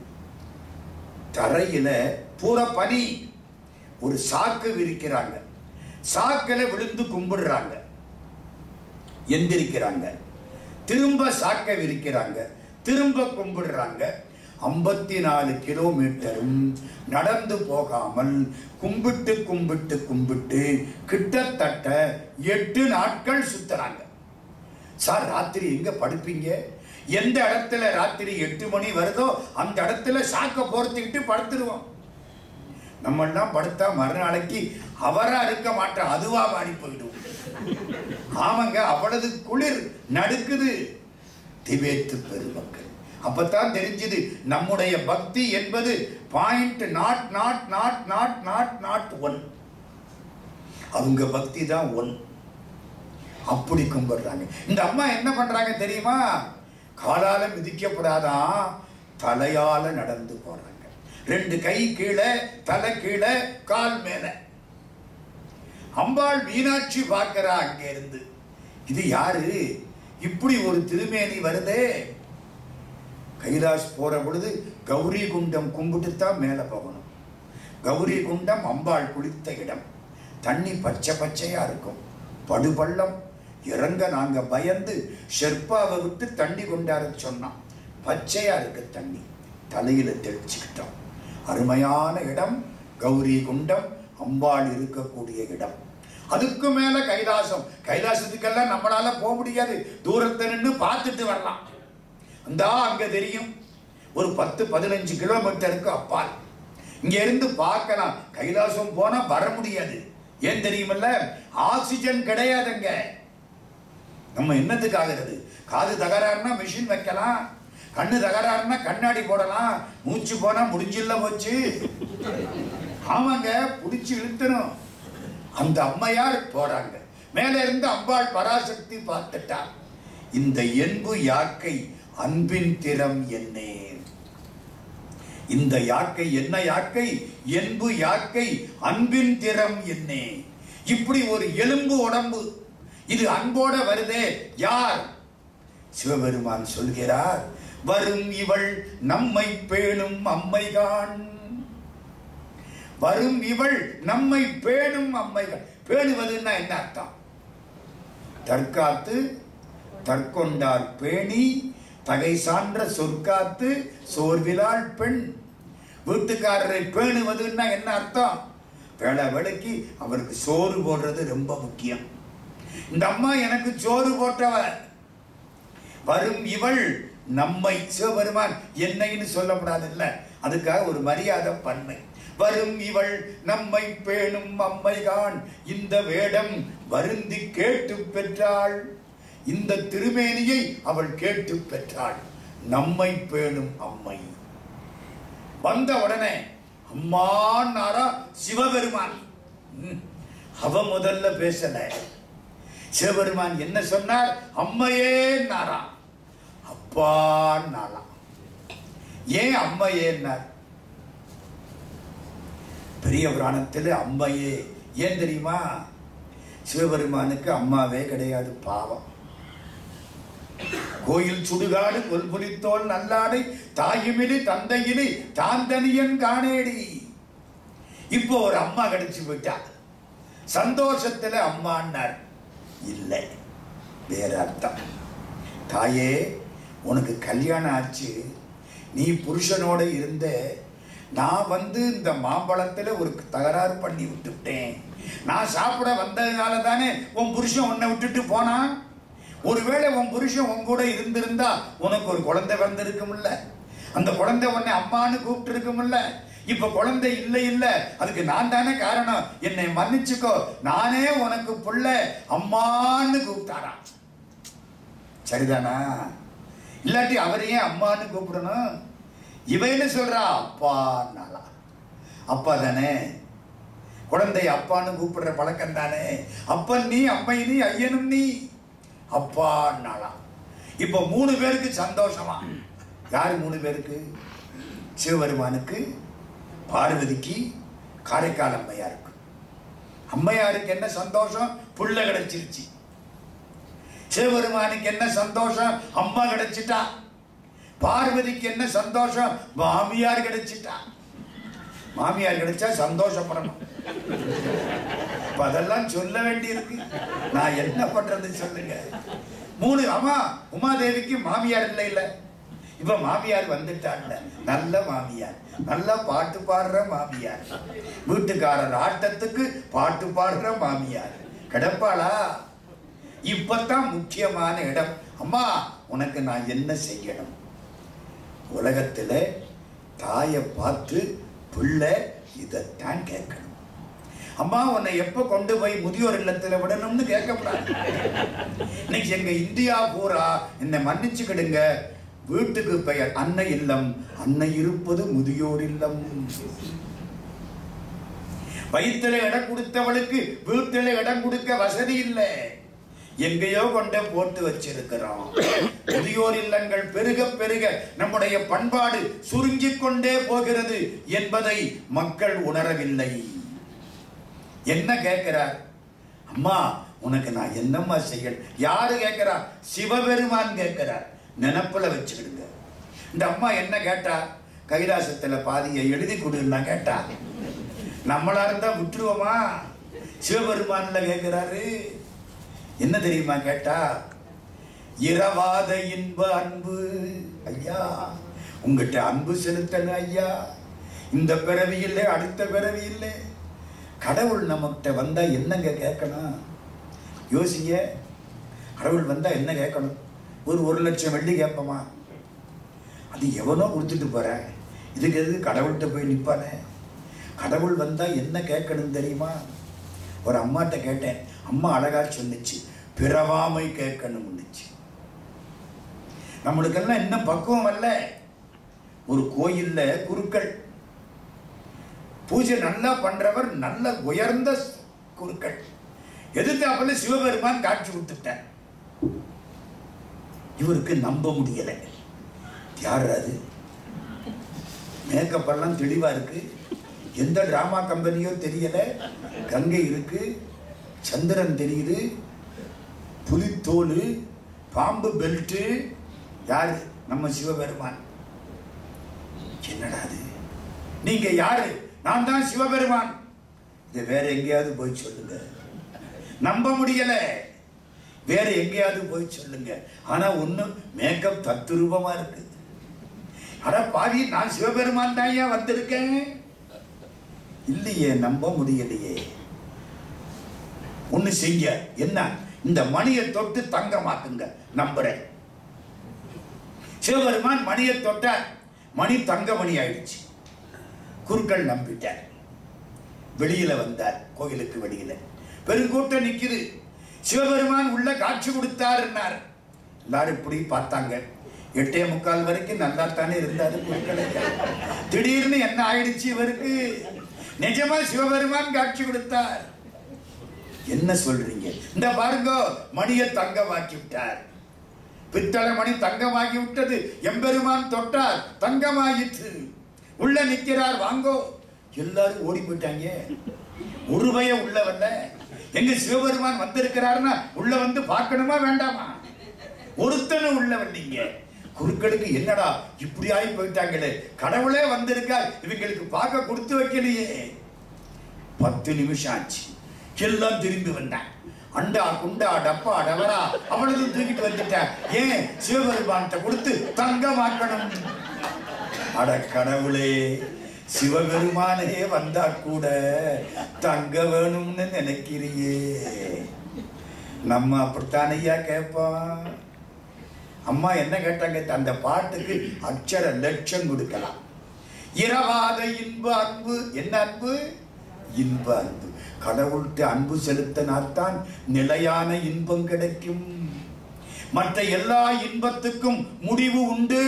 தரையில பூரா பனி, ஒரு சாக்கு விரிக்கிறாங்க. சாக்கில விழுந்து கும்பிடுறாங்க, எந்திரிக்கிறாங்க, திரும்ப சாக்க விரிக்கிறாங்க, திரும்ப கும்பிடுறாங்க. 54 கிலோமீட்டரும் நடந்து போகாமல் கும்பிட்டு கும்பிட்டு கும்பிட்டு கிட்டத்தட்ட 8 நாட்கள் சுத்துறாங்க. சார், ராத்திரி எங்க படுப்பீங்க? எந்த இடத்துல ராத்திரி 8 மணி வருதோ அந்த இடத்துல சாக்க போர்த்திக்கிட்டு படுத்துருவோம். நம்மெல்லாம் படுத்தா மறுநாளைக்கு அவரா இருக்க மாட்டோம், அதுவா மாறி போயிடும். ஆமாங்க, அவ்வளவு குளிர் நடுக்குது. திபேத்து பெருமக்கள் அப்பத்தான் தெரிஞ்சது நம்முடைய பக்தி என்பது .0.000001. அவங்க பக்தி தான் 1. அப்படி கும்பிடுறாங்க. இந்த அம்மா என்ன பண்றாங்க தெரியுமா? காலால மிதிக்கப்படாதான், தலையால நடந்து போறாங்க. 2 கை கீழே, தலை கீழே, கால் மேல. அம்பாள் மீனாட்சி பார்க்கிறா அங்க இருந்து. இது யாரு? இப்படி ஒரு திருமேனி வருதே. கைலாஷ் போற பொழுது கௌரி குண்டம் கும்பிட்டுத்தான் மேல போகணும். கௌரி குண்டம் அம்பாள் குளித்த இடம். தண்ணி பச்சை பச்சையா இருக்கும், படுபள்ளம். இறங்க நாங்க பயந்து ஷெர்பாவை விட்டு தண்ணி கொண்டாட சொன்னோம். பச்சையா இருக்கு தண்ணி, தலையில தெளிச்சுக்கிட்டோம். அருமையான இடம் கௌரி குண்டம், அம்பாள் இருக்கக்கூடிய இடம். அதுக்கு மேல கைலாசம். கைலாசத்துக்கெல்லாம் நம்மளால போக முடியாது, தூரத்தை நின்று பார்த்துட்டு வரலாம். அந்த அங்க தெரியும், ஒரு 10-15 கிலோமீட்டருக்கு அப்பால். இங்க இருந்து பார்க்கலாம். கைலாசம் போனா வர முடியாது. ஏன் தெரியுமல்ல? ஆக்சிஜன் கிடையாதுங்க. நம்ம என்னத்துக்காகிறது? காது தகராறுனா மிஷின் வைக்கலாம், கண்ணு தகராறுனா கண்ணாடி போடலாம். மூச்சு போனா முடிஞ்சில்ல போச்சு. ஆமாங்க, புடிச்சு இழுத்தணும். அந்த அம்மையார் போறாங்க. மேல இருந்து அம்பாள் பராசக்தி பார்த்துட்டா. இந்த என்பு யாக்கை அன்பின் திறம் என்னே. இந்த யாக்கை என்ன யாக்கை? என்பு யாக்கை அன்பின் திறம் என்னே. இப்படி ஒரு எலும்பு உடம்பு, இது அன்போட வருதே. யார்? சிவபெருமான் சொல்கிறார், வரும் இவள் நம்மை பேணும் அம்மைகான். வரும் இவள் நம்மை பேணும் அம்மைகான். பேணுவதுன்னா என்ன அர்த்தம்? தற்காத்து, தற்கொண்டார் பேணி, தகை சான்ற சொற்காத்து, சோர்விலாள் பெண். வீட்டுக்காரரை பேணுவதுன்னா என்ன அர்த்தம்? வேளை வேளைக்கு அவருக்கு சோறு போடுறது ரொம்ப முக்கியம். இந்த அம்மா எனக்கு சோறு போட்டவர். வரும் இவள் நம்மை. சிவபெருமான் என்னைன்னு சொல்லப்படாது இல்ல, அதுக்காக ஒரு மரியாதை பன்மை. வரும் இவள் நம்மை பேணும் அம்மைகான். இந்த வேடம் வருந்தி கேட்டு பெற்றாள். இந்த திருமேனியை அவள் கேட்டு பெற்றாள். நம்மை பேணும் அம்மை. வந்த உடனே அம்மான்னாரா சிவபெருமான். அவ முதல்ல பேசல. சிவபெருமான் என்ன சொன்னார்? அம்மையே நாரா, அப்பா நாளா. ஏன் அம்மையேன்னார்? பெரிய புராணத்தில் அம்மையே ஏன் தெரியுமா? சிவபெருமானுக்கு அம்மாவே கிடையாது, பாவம். கோயில் சுடுகாடு கொல்புலித்தோல் நல்லாடை தாயுமிலி தந்தையிலி தாந்தனியன் காணேடி. இப்போ ஒரு அம்மா கிடைச்சு போயிட்டா. சந்தோஷத்துல அம்மான்னார் இல்லை, வேற அர்த்தம். தாயே, உனக்கு கல்யாணம் ஆச்சு, நீ புருஷனோட இருந்த. நான் இந்த மாம்பழத்துல ஒரு தகராறு பண்ணி விட்டுட்டேன். நான் சாப்பிட வந்ததுனால தானே உன் புருஷன் உன்னை விட்டுட்டு போனான். ஒருவேளை உன் புருஷன் உன் கூட இருந்திருந்தா உனக்கு ஒரு குழந்தை வந்திருக்கும்ல. அந்த குழந்தை உன்னை அம்மான்னு கூப்பிட்டு இருக்கும்ல. இப்ப குழந்தை இல்லை இல்ல, அதுக்கு நான் தானே காரணம். என்னை மன்னிச்சுக்கோ, நானே உனக்கு புள்ள அம்மான்னு கூப்பிட்டாராம். சரிதானா? இல்லாட்டி அவரையே அம்மான்னு கூப்பிடணும். இவ என்ன சொல்றா? அப்பான்னாலா. அப்பா தானே, குழந்தை அப்பான்னு கூப்பிடுற பழக்கம் தானே. அப்பன் நீ, அம்மை நீ, ஐயனும் நீ, அப்பான்னாலா. இப்ப 3 பேருக்கு சந்தோஷமா. யாரு 3 பேருக்கு? சிவபெருமானுக்கு, பார்வதிக்கு, காரைக்கால் அம்மையாருக்கு. அம்மையாருக்கு என்ன சந்தோஷம்? புள்ள கிடைச்சிருச்சு. சிவபெருமானுக்கு என்ன சந்தோஷம்? அம்மா கிடைச்சிட்டா. பார்வதிக்கு என்ன சந்தோஷம்? மாமியார் கிடைச்சிட்டா. மாமியார் கிடைச்சா சந்தோஷப்படணும். அதெல்லாம் சொல்ல வேண்டியிருக்கு. நான் என்ன பண்றது சொல்லுங்க. 3 அம்மா. உமாதேவிக்கு மாமியார் இல்லை இல்ல, இப்ப மாமியார் வந்துட்டாங்க. நல்ல மாமியார், நல்லா பாட்டு பாடுற மாமியார், வீட்டுக்காரர் ஆட்டத்துக்கு பாட்டு பாடுற மாமியார் கிடப்பாளா? இப்பதான் முக்கியமான இடம். அம்மா, உனக்கு நான் என்ன செய்யணும்? உலகத்துல தாயை பார்த்து பிள்ளை இதைத்தான் கேட்கணும். அம்மா, உன்னை எப்ப கொண்டு போய் முதியோர் இல்லத்துல விடணும்னு கேட்கக்கூடாது. இன்னைக்கு எங்க இந்தியா பூரா என்னை மன்னிச்சுக்கிடுங்க, வீட்டுக்கு பெயர் அன்னை இல்லம், அன்னை இருப்பது முதியோர் இல்லம். வயிற்றுல இடம் கொடுத்தவளுக்கு வீட்டுல இடம் கொடுக்க வசதி இல்லை. எங்கேயோ கொண்டே போட்டு வச்சிருக்கிறோம். முதியோர் இல்லங்கள் பெருக பெருக நம்முடைய பண்பாடு சுருங்கிக் கொண்டே போகிறது என்பதை மக்கள் உணரவில்லை. என்ன கேட்கிறார்? அம்மா உனக்கு நான் என்னம்மா செய்ய? யாரு கேட்கிறார்? சிவபெருமான் கேட்கிறார். நினப்புல வச்சுக்கிடுங்க. இந்த அம்மா என்ன கேட்டா? கைலாசத்துல பாதியை எழுதி கொடுன்னா கேட்டா. நம்மளா இருந்தா விட்டுருவோமா? சிவபெருமான்ல கேட்கிறாரு. என்ன தெரியுமா கேட்டா? இரவாத இன்ப அன்பு. ஐயா உங்ககிட்ட அன்பு செலுத்தணும் ஐயா. இந்த பிறவி இல்லை, அடுத்த பிறவி இல்லை. கடவுள் நம்மகிட்ட வந்தா என்னங்க கேட்கணும்? யோசிங்க. கடவுள் வந்தா என்ன கேட்கணும்? ஒரு 1 லட்சம் வெள்ளி கேட்போமா? அது எவனோ கொடுத்துட்டு போறேன். இதுக்கு எதுக்கு கடவுள்கிட்ட போய் நிற்பானே? கடவுள் வந்தா என்ன கேட்கணும் தெரியுமா? ஒரு அம்மாட்ட கேட்டேன். அம்மா அழகா சொன்னிச்சு, பிறவாமை கேட்கணும்னுச்சு. நம்மளுக்கெல்லாம் இன்னும் பக்குவம் அல்ல. ஒரு கோயில்ல குருக்கள் பூஜை நல்லா பண்றவர், நல்ல உயர்ந்த குருக்கள். எதிர்த்தாப்புல சிவபெருமான் காட்சி கொடுத்துட்டார். இவருக்கு நம்ப முடியல. யார் அது? மேக்கப் எல்லாம் தெளிவா இருக்கு, எந்த டிராமா கம்பெனியோ தெரியல, கங்கை இருக்கு, சந்திரன் தெரியுது, புலித்தோல், பாம்பு பெல்ட். யாரு? நம்ம சிவபெருமான். என்னடா அது? நீங்க யாரு? நான் தான் சிவபெருமான். இது வேற எங்கேயாவது போய் சொல்லுங்க. நம்ப முடியல. வேற எங்கேயாவது போய் சொல்லுங்க. ஆனா ஒண்ணு, மேக்கப் தத்துரூபமா இருக்கு. அட பாவி, நான் சிவபெருமான் தாயா வந்திருக்கேன். இல்லையே, நம்ப முடியலையே. ஒண்ணு செய்ய. என்ன? இந்த மணியை தொட்டு தங்கமாக்குங்க. நம்புறேன். சிவபெருமான் மணியை தொட்டார். மணி தங்க மணி ஆயிடுச்சு. குருக்கள் நம்பிட்டார். வெளியில வந்தார். கோயிலுக்கு வெளியில பெருங்கூட்டம் நிக்குது. சிவபெருமான் உள்ள காட்சி கொடுத்தார். எல்லாரும் இப்படி பார்த்தாங்க. 8:45 வரைக்கும் நல்லா தானே இருந்தாரு குருக்கள். திடீர்னு என்ன ஆயிடுச்சு இவருக்கு? நிஜமா சிவபெருமான் காட்சி கொடுத்தார். என்ன சொல்றீங்க? இந்த பாருங்க, மணியை தங்கமாக்கி விட்டார். பித்தளை மணி தங்கமாகி விட்டது. எம்பெருமான் தொட்டார், தங்கமாயிற்று. உள்ள நிற்கிறார். வாங்கோ. எல்லாரும் ஓடி போயிட்டாங்க. ஒரு பய உள்ள வரல. எங்க சிவபெருமான் வந்திருக்கிறாருன்னா உள்ள வந்து பார்க்கணுமா வேண்டாமா? ஒருத்தனும் உள்ள வந்தீங்க. குருக்களுக்கு என்னடா இப்படி ஆகி போயிட்டாங்களே, கடவுளே வந்திருக்கார், இவங்களுக்கு பார்க்க கொடுத்து வைக்கலையே. 10 நிமிஷம் ஆச்சு. எல்லாம் திரும்பி வந்தாங்க. அண்டா குண்டா டப்பா டவரா அவளது தூக்கிட்டு வந்துட்டேன். ஏன்? சிவபெருமான்கிட்ட கொடுத்து தங்கமாக்கணும். அட கடவுளே, சிவபெருமானே வந்தா கூட தங்க வேணும்னு நினைக்கிறியே. நம்ம அப்படித்தானையா கேட்போம். அம்மா என்ன கேட்டாங்க? அந்த பாட்டுக்கு அக்ஷர லட்சம் கொடுக்கலாம். இரவாத இன்ப அன்பு. என்ன அன்பு? இன்ப அன்பு. கடவுள்கிட்ட அன்பு செலுத்தினால்தான் நிலையான இன்பம் கிடைக்கும். மற்ற எல்லா இன்பத்துக்கும் முடிவு உண்டு.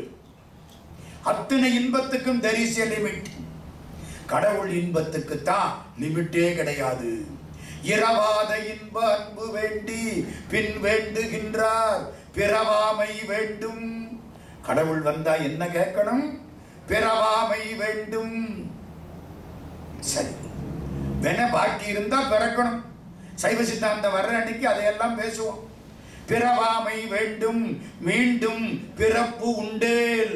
அத்தனை இன்பத்துக்கும் there is a limit. கடவுள் இன்பத்துக்கு தான் லிமிட்டே கிடையாது. இரவாத இன்ப அன்பு வேண்டி பின் வேண்டுகின்றார், பிறவாமை வேண்டும். கடவுள் வந்தா என்ன கேட்கணும்? பிறவாமை வேண்டும். சரி, வேணா பாக்கி இருந்தா பிறக்கணும். சைவ சித்தாந்தம் வர்ற அன்னைக்கு அதையெல்லாம் பேசுவோம். பிறவாமை வேண்டும், மீண்டும் பிறப்பு உண்டேல்.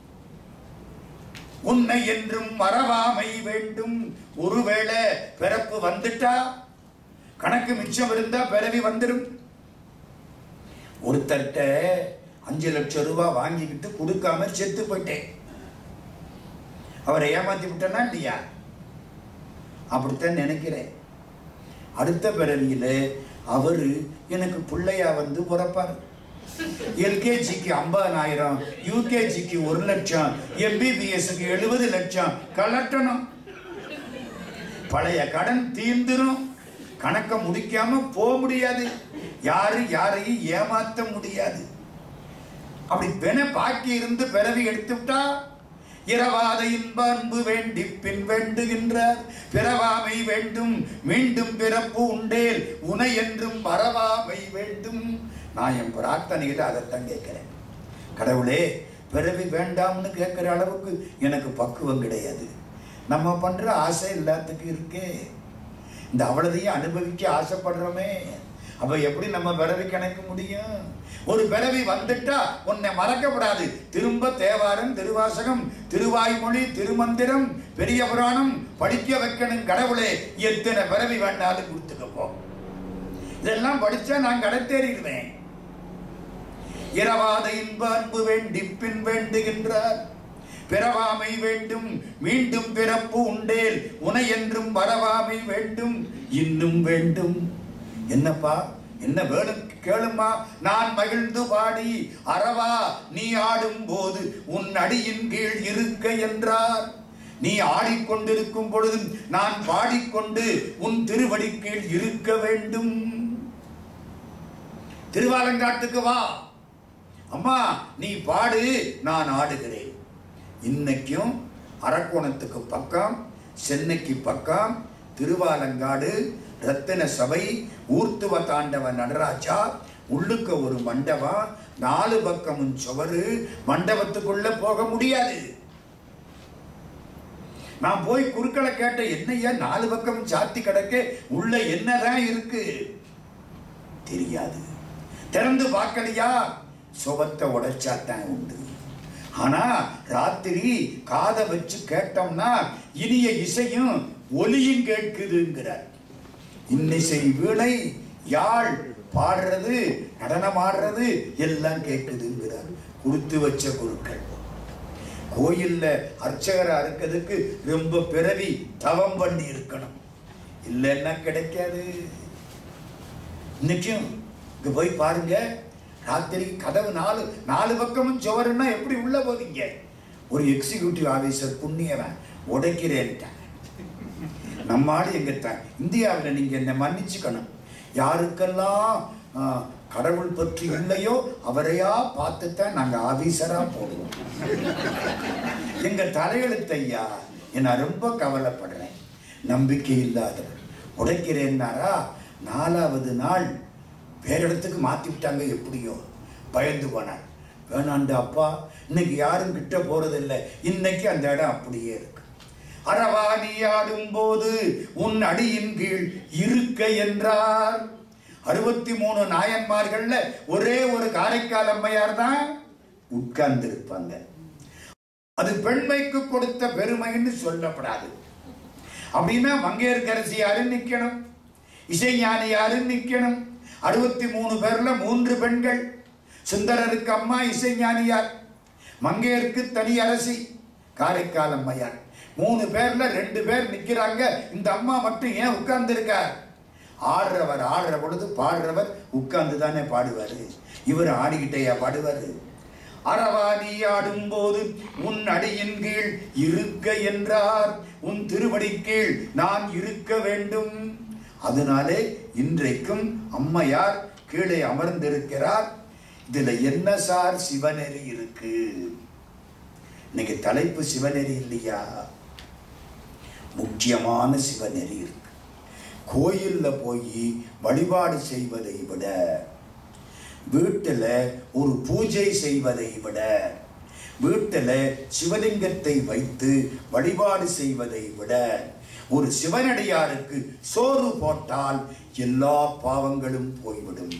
உன்னை என்றும் மறவாமை வேண்டும். ஒருவேளை பிறப்பு வந்துட்டா, கணக்கு மிச்சம் இருந்தா பிறவி வந்துடும். ஒருத்தர்கிட்ட 5 லட்சம் ரூபாய் வாங்கிக்கிட்டு கொடுக்காம செத்து போயிட்டேன். அவரை ஏமாத்தி விட்டனா இல்லையா? அப்படித்தான் நினைக்கிறேன். அடுத்த பிறவியில அவரு எனக்கு பிள்ளையா வந்து பிறப்பாரு. எல்கேஜிக்கு 50,000, யூகேஜிக்கு 1 லட்சம், எம்பிபிஎஸ்க்கு 70 லட்சம் கலட்டணும். பழைய கடன் தீர்ந்துரும். கணக்க முடிக்காம போக முடியாது. யாரையும் ஏமாத்த முடியாது. அப்படி பென பாக்கி இருந்து பிறவி எடுத்துட்டா இரவாத இன்ப அன்பு வேண்டி பின் வேண்டுகின்றார். பிறவாமை வேண்டும் மீண்டும் பிறப்பு உண்டேல் உனை என்றும் பரவாமை வேண்டும். நான் என் பிரார்த்தனையில அதைத்தான் கேட்கிறேன். கடவுளே, பிறவி வேண்டாம்னு கேட்கிற அளவுக்கு எனக்கு பக்குவம் கிடையாது. நம்ம பண்ற ஆசை எல்லாத்துக்கும் இருக்கே. இந்த அவ்வளதையும் அனுபவிக்க ஆசைப்படுறோமே, அப்ப எப்படி நம்ம பிறவி கணக்க முடியும்? ஒரு பிறவி வந்துட்டா உன்னை மறக்கப்படாது. திரும்ப தேவாரம், திருவாசகம், திருவாய்மொழி, திருமந்திரம், பெரிய புராணம் படிக்க வைக்கணும். கடவுளே, எத்தனை பிறவி வேண்டாலும் கொடுத்துக்கப்போ. இதெல்லாம் படிச்சா நான் கடை தேறிடுவேன். இரவாத இன்ப அன்பு வேண்டி பின் வேண்டுகின்றார். பிறவாமை வேண்டும் மீண்டும் பிறப்பு உண்டேல் உனை என்றும் வரவாமை வேண்டும் இன்னும் வேண்டும். என்னப்பா, என்ன வேணும் கேளுமா. நான் மகிழ்ந்து பாடி அறவா நீ ஆடும் போது உன் அடியின் கீழ் இருக்க என்றார். நீ ஆடிக்கொண்டிருக்கும் பொழுது நான் பாடிக்கொண்டு உன் திருவடி கீழ் இருக்க வேண்டும். திருவாலங்காட்டுக்கு வா அம்மா, நீ பாடு, நான் ஆடுகிறேன். இன்னைக்கும் அரக்கோணத்துக்கு பக்கம், சென்னைக்கு பக்கம், திருவாலங்காடு ரத்தின சபை, ஊர்த்துவ தாண்டவ நடராஜா, உள்ளுக்க ஒரு மண்டபம், 4 பக்கமும் சுவரு. மண்டபத்துக்குள்ள போக முடியாது. நான் போய் குறுக்களை கேட்ட, என்னையா 4 பக்கமும் சாத்தி கிடக்க, உள்ள என்னதான் இருக்கு தெரியாது. திறந்து பார்க்கலையா, சுபத்தை உடைச்சாத்தான் உண்டு. ஆனா ராத்திரி காதை வச்சு கேட்டோம்னா இனிய இசையும் ஒலியும் கேட்குதுங்கிறார். இன்னிசை வீணை யாழ் பாடுறது நடனம் ஆடுறது எல்லாம் கேட்குதுங்கிறார். கொடுத்து வச்ச குருக்கள். கோயில்ல அர்ச்சகரா இருக்கிறதுக்கு ரொம்ப பிறவி தவம் பண்ணி இருக்கணும், இல்லைன்னா கிடைக்காது. இன்னைக்கும் இங்க போய் பாருங்க, ராத்திரி கதவு 4 பக்கமும் சுவருன்னா எப்படி உள்ள போவீங்க? ஒரு எக்ஸிக்யூட்டிவ் ஆபீசர் புண்ணியவன் உடைக்கிறேன்ட்டான். நம்ம ஆடு எங்கத்தான் இந்தியாவில் நீங்க என்ன மன்னிச்சுக்கணும். யாருக்கெல்லாம் கடவுள் பற்றி இல்லையோ அவரையா பார்த்துத்தான் நாங்க ஆபீசரா போடுவோம். எங்க தலையெழுத்தையா, நான் ரொம்ப கவலைப்படுறேன். நம்பிக்கை இல்லாதவர் உடைக்கிறேன்னாரா, 4வது நாள் வேற இடத்துக்கு மாத்தி விட்டாங்க. எப்படியோ பயந்து போனார். வேணாண்ட அப்பா, இன்னைக்கு யாரும் கிட்ட போறதில்லை. இன்னைக்கு அந்த இடம் அப்படியே இருக்கு. அறவா நீ ஆடும் போது உன் அடியின் கீழ் இருக்க என்றார். 63 நாயன்மார்கள்ல ஒரே ஒரு காரைக்கால் அம்மையார் தான் உட்கார்ந்து இருப்பாங்க. அது பெண்மைக்கு கொடுத்த பெருமைன்னு சொல்லப்படாது. அப்படின்னா மங்கையர்கரசி யாரும் நிக்கணும், இசைஞானி யாரும் நிக்கணும். 63 பேர்ல 3 பெண்கள். சுந்தரருக்கு அம்மா இசைஞானியார், மங்கையருக்கு தனி அரசி காரைக்கால் அம்மையார். 3 பேர்ல 2 பேர் நிக்கிறாங்க. இந்த அம்மா மட்டும் ஏன் உட்கார்ந்து இருக்கார்? ஆடுறவர் ஆடுற பொழுது பாடுறவர் உட்கார்ந்து தானே பாடுவாரு. இவர் ஆடிக்கிட்டையா பாடுவாரு? அறவா நீ ஆடும் போது உன் அடியின் கீழ் இருக்க என்றார். உன் திருவடி கீழ் நான் இருக்க வேண்டும். அதனாலே இன்றைக்கும் அம்மையார் கீழே அமர்ந்திருக்கிறார். இதுல என்ன சார் சிவநெறி இருக்கு? இன்னைக்கு தலைப்பு சிவநெறி இல்லையா? முக்கியமான சிவநெறி இருக்கு. கோயில்ல போய் வழிபாடு செய்வதை விட, வீட்டில் ஒரு பூஜை செய்வதை விட, வீட்டில் சிவலிங்கத்தை வைத்து வழிபாடு செய்வதை விட, ஒரு சிவனடியாருக்கு சோறு போட்டால் எல்லா பாவங்களும் போய்விடும்.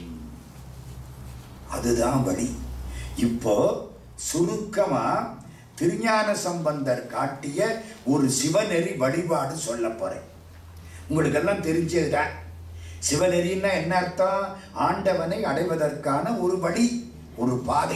அதுதான் வழி. இப்போ சுருக்கமா திருஞான சம்பந்தர் காட்டிய ஒரு சிவநெறி வழிபாடு சொல்ல போறேன். உங்களுக்கு எல்லாம் தெரிஞ்சதுதான். சிவநெறின்னா என்ன அர்த்தம்? ஆண்டவனை அடைவதற்கான ஒரு வழி, ஒரு பாதை.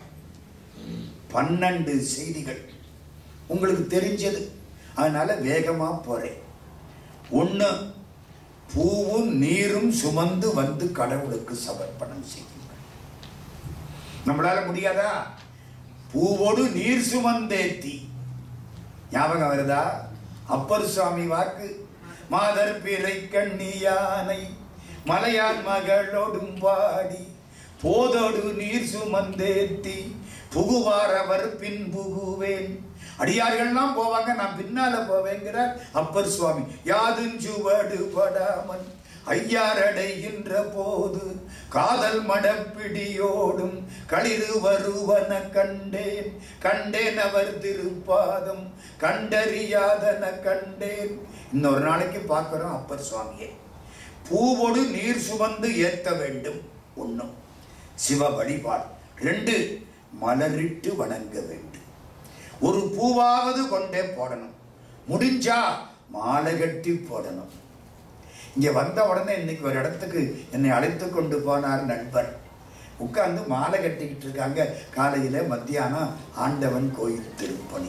12 செய்திகள் உங்களுக்கு தெரிஞ்சது, அதனால வேகமா போறேன். 1, பூவும் நீரும் சுமந்து வந்து கடவுளுக்கு சமர்ப்பணம் செய்யுங்கள். நம்மளால முடியாதா? பூவோடு நீர் சுமந்தேத்தி. ஞாபகம் வருதா? அப்பர் சுவாமி வாக்கு. மாதர் பிறை கண்ணியானை மலையான் மகளோடும் வாடி போதோடு நீர் சுமந்தேத்தி புகுவார் அவர் பின் புகுவேன் அடியார்கள்லாம் போவாங்க, நான் பின்னால போவேங்கிறார் அப்பர் சுவாமி. யாதுஞ்சுவடு படாமல் ஐயாரடைகின்ற போது காதல் மடப்பிடியோடும் களிறு வருவன கண்டேன் கண்டேன் அவர் திருப்பாதம் கண்டறியாதன கண்டேன். இன்னொரு நாளைக்கு பார்க்கிறோம் அப்பர் சுவாமியை. பூவோடு நீர் சுமந்து ஏற்ற வேண்டும். 1 சிவ வழிபாடு. 2 மலரிட்டு வணங்க வேண்டும். ஒரு பூவாவது கொண்டே போடணும். முடிஞ்சா மாலை கட்டி போடணும். இங்க வந்த உடனே இன்னைக்கு ஒரு இடத்துக்கு என்னை அழைத்து கொண்டு போனார் நண்பர். உட்கார்ந்து மாலை கட்டிக்கிட்டு இருக்காங்க. காலையில மத்தியானம் ஆண்டவன் கோயில் திருப்பணி.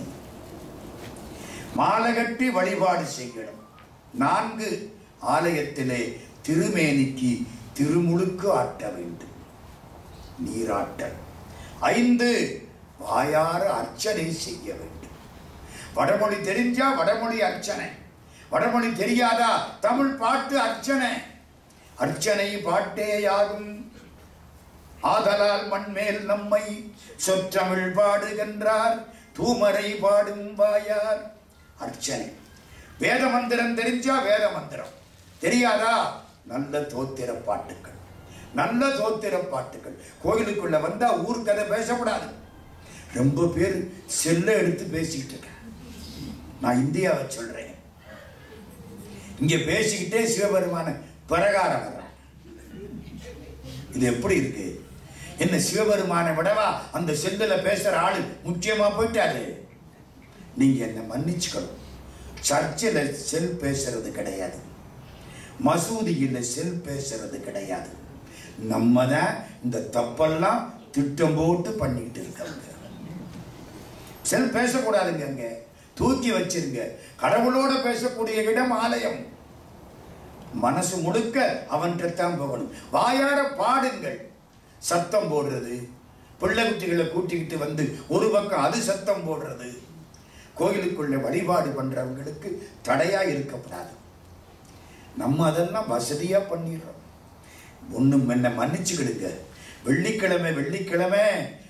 மாலை கட்டி வழிபாடு செய்யணும். 4 ஆலயத்திலே திருமேனிக்கு திருமுழுக்கு ஆட்ட வேண்டும், நீராட்டல். 5 வாயார அர்ச்சனை செய்ய வேண்டும். வடமொழி தெரிஞ்சா வடமொழி அர்ச்சனை, வடமொழி தெரியாதா தமிழ் பாட்டு அர்ச்சனை. அர்ச்சனை பாட்டேயாகும் ஆதலால் மண்மேல் நம்மை சொற்றமிழ் பாடுகின்றார் தூமரை பாடும் வாயார். அர்ச்சனை. வேத மந்திரம் தெரிஞ்சா வேத மந்திரம், தெரியாதா நல்ல தோத்திர பாட்டுக்கள், நல்ல தோத்திர பாட்டுக்கள். கோயிலுக்குள்ள வந்தா ஊர்க்கதை பேசக்கூடாது. ரொம்ப பேர் செல்ல எடுத்து பேசிக்கிட்டு இருக்க. நான் இந்தியாவை சொல்றேன். இங்க பேசிக்கிட்டே சிவபெருமான பிரகாரம் வர்றான். இது எப்படி இருக்கு? என்ன சிவபெருமான விடவா அந்த செல்லுல பேசுற ஆளு முக்கியமா போயிட்டாரு? நீங்க என்ன மன்னிச்சுக்கணும். சர்ச்சில் செல் பேசுறது கிடையாது, மசூதியில் செல் பேசுறது கிடையாது. நம்ம தான் இந்த தப்பெல்லாம் திட்டம் போட்டு பண்ணிட்டு இருக்காங்க. செல் பேசக்கூடாதுங்க, அங்க தூக்கி வச்சிருங்க. கடவுளோட பேசக்கூடிய இடம் ஆலயம். மனசு முழுக்க அவன்கிட்டத்தான் போகணும். வாயார பாடுங்கள். சத்தம் போடுறது, பிள்ளை குட்டிகளை கூட்டிக்கிட்டு வந்து ஒரு பக்கம் அது சத்தம் போடுறது கோயிலுக்குள்ள வழிபாடு பண்றவங்களுக்கு தடையா இருக்கப்படாது. நம்ம அதெல்லாம் வசதியா பண்ணிடுறோம். ஒன்றும் என்ன மன்னிச்சுக்கிடுங்க. வெள்ளிக்கிழமை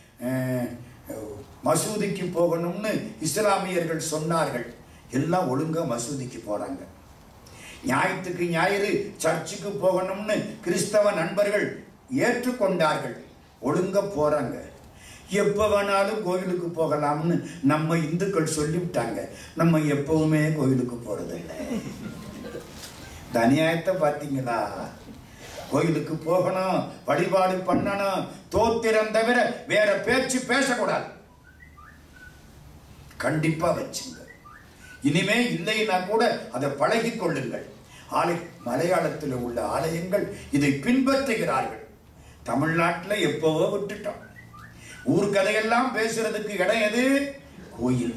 மசூதிக்கு போகணும்னு இஸ்லாமியர்கள் சொன்னார்கள். எல்லாம் ஒழுங்கா மசூதிக்கு போறாங்க. ஞாயிற்றுக்கு ஞாயிறு சர்ச்சுக்கு போகணும்னு கிறிஸ்தவ நண்பர்கள் ஏற்றுக்கொண்டார்கள், ஒழுங்கா போறாங்க. எப்ப வேணாலும் கோயிலுக்கு போகலாம்னு நம்ம இந்துக்கள் சொல்லிவிட்டாங்க. நம்ம எப்பவுமே கோயிலுக்கு போறதில்லை. அநியாயத்தை பார்த்தீங்களா? கோயிலுக்கு போகணும், வழிபாடு பண்ணணும், தோத்திரம் தவிர வேற பேச்சு பேசக்கூடாது. கண்டிப்பா வச்சுங்க. இனிமே இல்லைன்னா கூட அதை பழகி கொள்ளுங்கள். மலையாளத்தில் உள்ள ஆலயங்கள் இதை பின்பற்றுகிறார்கள். தமிழ்நாட்டில் எப்பவோ விட்டுட்டோம். ஊர்கதையெல்லாம் பேசுறதுக்கு இடம் எது? கோயில்.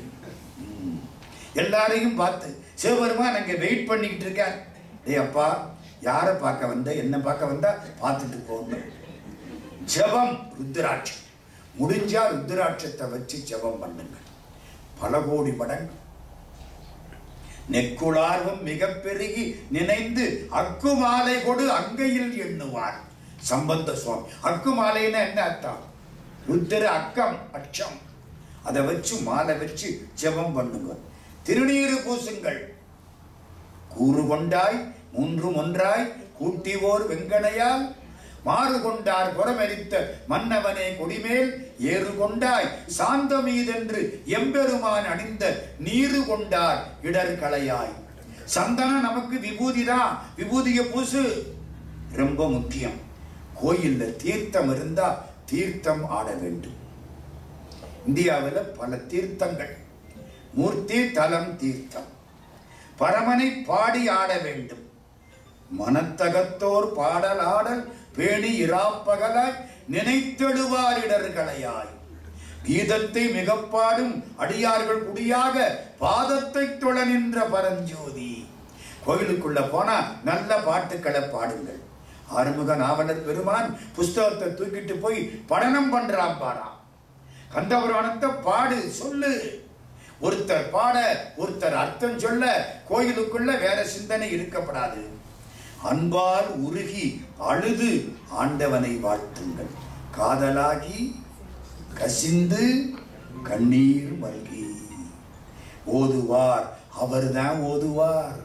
எல்லாரையும் பார்த்து சிவபெருமான் அங்க வெயிட் பண்ணிக்கிட்டு இருக்கார். ஏய் அப்பா, யாரை பார்க்க வந்த, என்ன பார்க்க வந்தா பார்த்துட்டு போகணும். ஜபம் ருத்ராட்சம். முடிஞ்சா ருத்ராட்சத்தை வச்சு ஜபம் பண்ணுங்க. பல கோடி மடங்கு. நெக்குளார்வம் மிக பெருகி நினைந்து அக்கு மாலை கொடு அங்கையில் எண்ணுவார் சம்பந்த சுவாமி. அக்கு மாலைன்னா என்ன அர்த்தம்? ருத்திர அக்கம், அச்சம். அதை வச்சு மாலை வச்சு ஜெபம் பண்ணுங்க. திருநீறு பூசுங்கள். கூறு கொண்டாய் 3 ஒன்றாய் கூட்டிவோர் வெங்கனையால் மாறு கொண்டார் புறமெரித்த மன்னவனே கொடிமேல் ஏறு கொண்டாய் சாந்தமீதென்று எம்பெருமான் அணிந்த நீரு கொண்டார் இடர்களையாய். சந்தனம் நமக்கு விபூதிதான். விபூதிய பூசு ரொம்ப முக்கியம். கோயில்ல தீர்த்தம் இருந்தா தீர்த்தம் ஆட வேண்டும். இந்தியாவில் பல தீர்த்தங்கள். மூர்த்தி தலம் தீர்த்தம். பரமனை பாடி ஆட வேண்டும். மனத்தகத்தோர் பாடல் ஆடல் பேணி இராப்பகலாய் நினைத்தெழுவாரிடர்களையாய். கீதத்தை மிகப்பாடும் அடியார்கள் குடியாக பாதத்தை தொழ நின்ற பரஞ்சோதி. கோவிலுக்குள்ள போனா நல்ல பாட்டுக்களை பாடுங்கள். ஆறுமுக நாவலர் பெருமான் புஸ்தகத்தை தூக்கிட்டு போய் படனம் பண்றான் பாரா. கந்தபுராணத்தை பாடு, சொல்லு. ஒருத்தர் பாட, ஒருத்தர் அர்த்தம் சொல்ல கோயிலுக்குள்ள வேற சிந்தனை இருக்கப்படாது. அன்பால் உருகி அழுது ஆண்டவனை வாழ்த்துங்கள். காதலாகி கசிந்து கண்ணீர் மல்கி. ஓதுவார், அவர்தான் ஓதுவார்.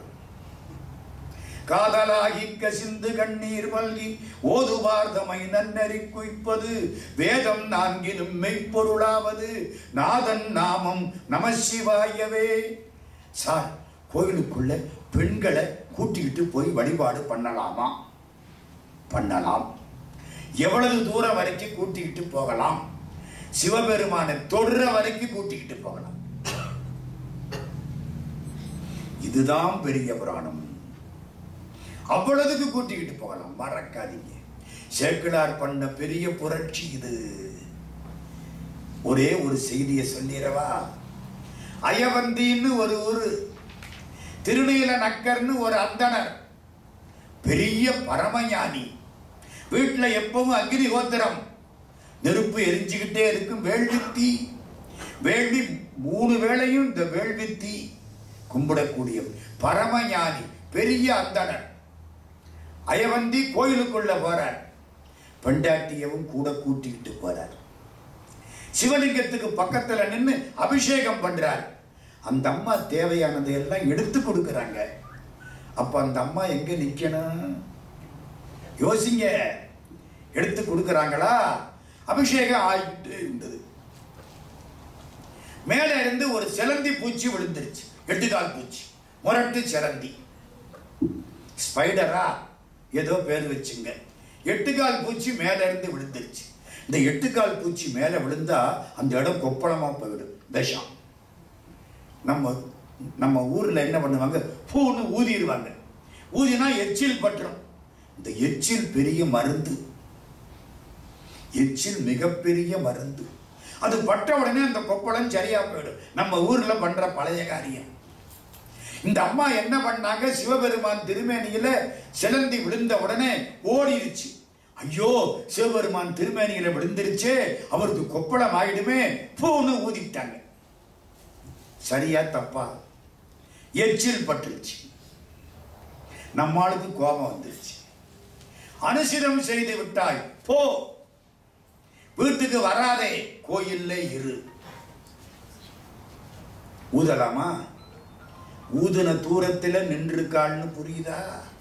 காதலாகி கசிந்து கண்ணீர் மல்கி ஓதுவார் தமை நன்னறி குய்ப்பது வேதம் நான்கிலும் மெய்ப்பொருளாவது நாதன் நாமம் நமசிவாயவே. சார், கோயிலுக்குள்ள பெண்களை கூட்டிக்கிட்டு போய் வழிபாடு பண்ணலாமா? பண்ணலாம். எவ்வளவு தூரம் வரைக்கும் கூட்டிக்கிட்டு போகலாம்? சிவபெருமானை தொடுற வரைக்கும் கூட்டிக்கிட்டு போகலாம். இதுதான் பெரிய புராணம். அவ்வளவுக்கு கூட்டிக்கிட்டு போகலாம், மறக்காதீங்க. சேக்கிழார் பண்ண பெரிய புரட்சி இது. ஒரே ஒரு செய்தியை சொல்லிடவா? அயவந்தின்னு ஒரு ஊரு, திருநீல நக்கர்னு ஒரு அந்தணர், பெரிய பரமஞானி. வீட்டுல எப்பவும் அக்னிஹோத்திரம், நெருப்பு எரிஞ்சுக்கிட்டே இருக்கும். வேள்வி வேள்வி 3 வேளையும் இந்த வேள்வி கும்பிடக்கூடிய பரமஞானி, பெரிய அந்தணர். அயவந்தி கோயிலுக்குள்ள போறார், பெண்டாட்டியவும் கூட கூட்டிக்கிட்டு போறார். சிவலிங்கத்துக்கு பக்கத்துல நின்று அபிஷேகம் பண்றார். அந்த அம்மா தேவையானதை எல்லாம் எடுத்து கொடுக்கறாங்க. அப்ப அந்த அம்மா எங்க நிக்கணும்? யோசிங்க. எடுத்து கொடுக்கறாங்களா? அபிஷேகம் ஆயிட்டு இருந்தது. மேல இருந்து ஒரு சிலந்தி பூச்சி விழுந்துருச்சு. 8 கால் பூச்சி, முரட்டு சிலந்தி, ஸ்பைடரா ஏதோ பேர் வச்சுங்க. 8 கால் பூச்சி மேல இருந்து விழுந்துருச்சு. இந்த 8 கால் பூச்சி மேல விழுந்தா அந்த இடம் கொப்பளமா போயிடும், விஷம். நம்ம ஊர்ல என்ன பண்ணுவாங்க? பூன்னு ஊதிடுவாங்க. ஊதினா எச்சில் பற்றும். இந்த எச்சில் பெரிய மருந்து, எச்சில் மிகப்பெரிய மருந்து. அது பட்ட உடனே அந்த கொப்பளம் சரியா போயிடும். நம்ம ஊர்ல பண்ற பழைய காரியம். இந்த அம்மா என்ன பண்ணாங்க? சிவபெருமான் திருமேனியில சிலந்தி விழுந்த உடனே ஓடிருச்சு. ஐயோ, சிவபெருமான் திருமேனியில விழுந்துருச்சு, அவருக்கு கொப்பளம் ஆயிடுமே, பூன்னு ஊதிட்டாங்க. சரியா தப்பா? எச்சில் பட்டுருச்சு. நம்மளுக்கு கோபம் வந்துருச்சு. அனுசிரம் செய்து விட்டாய், போ, வீட்டுக்கு வராதே, கோயில்ல இரு. ஊதலாமா? ஊதுன தூரத்துல நின்றுக்காள்னு புரியுதா?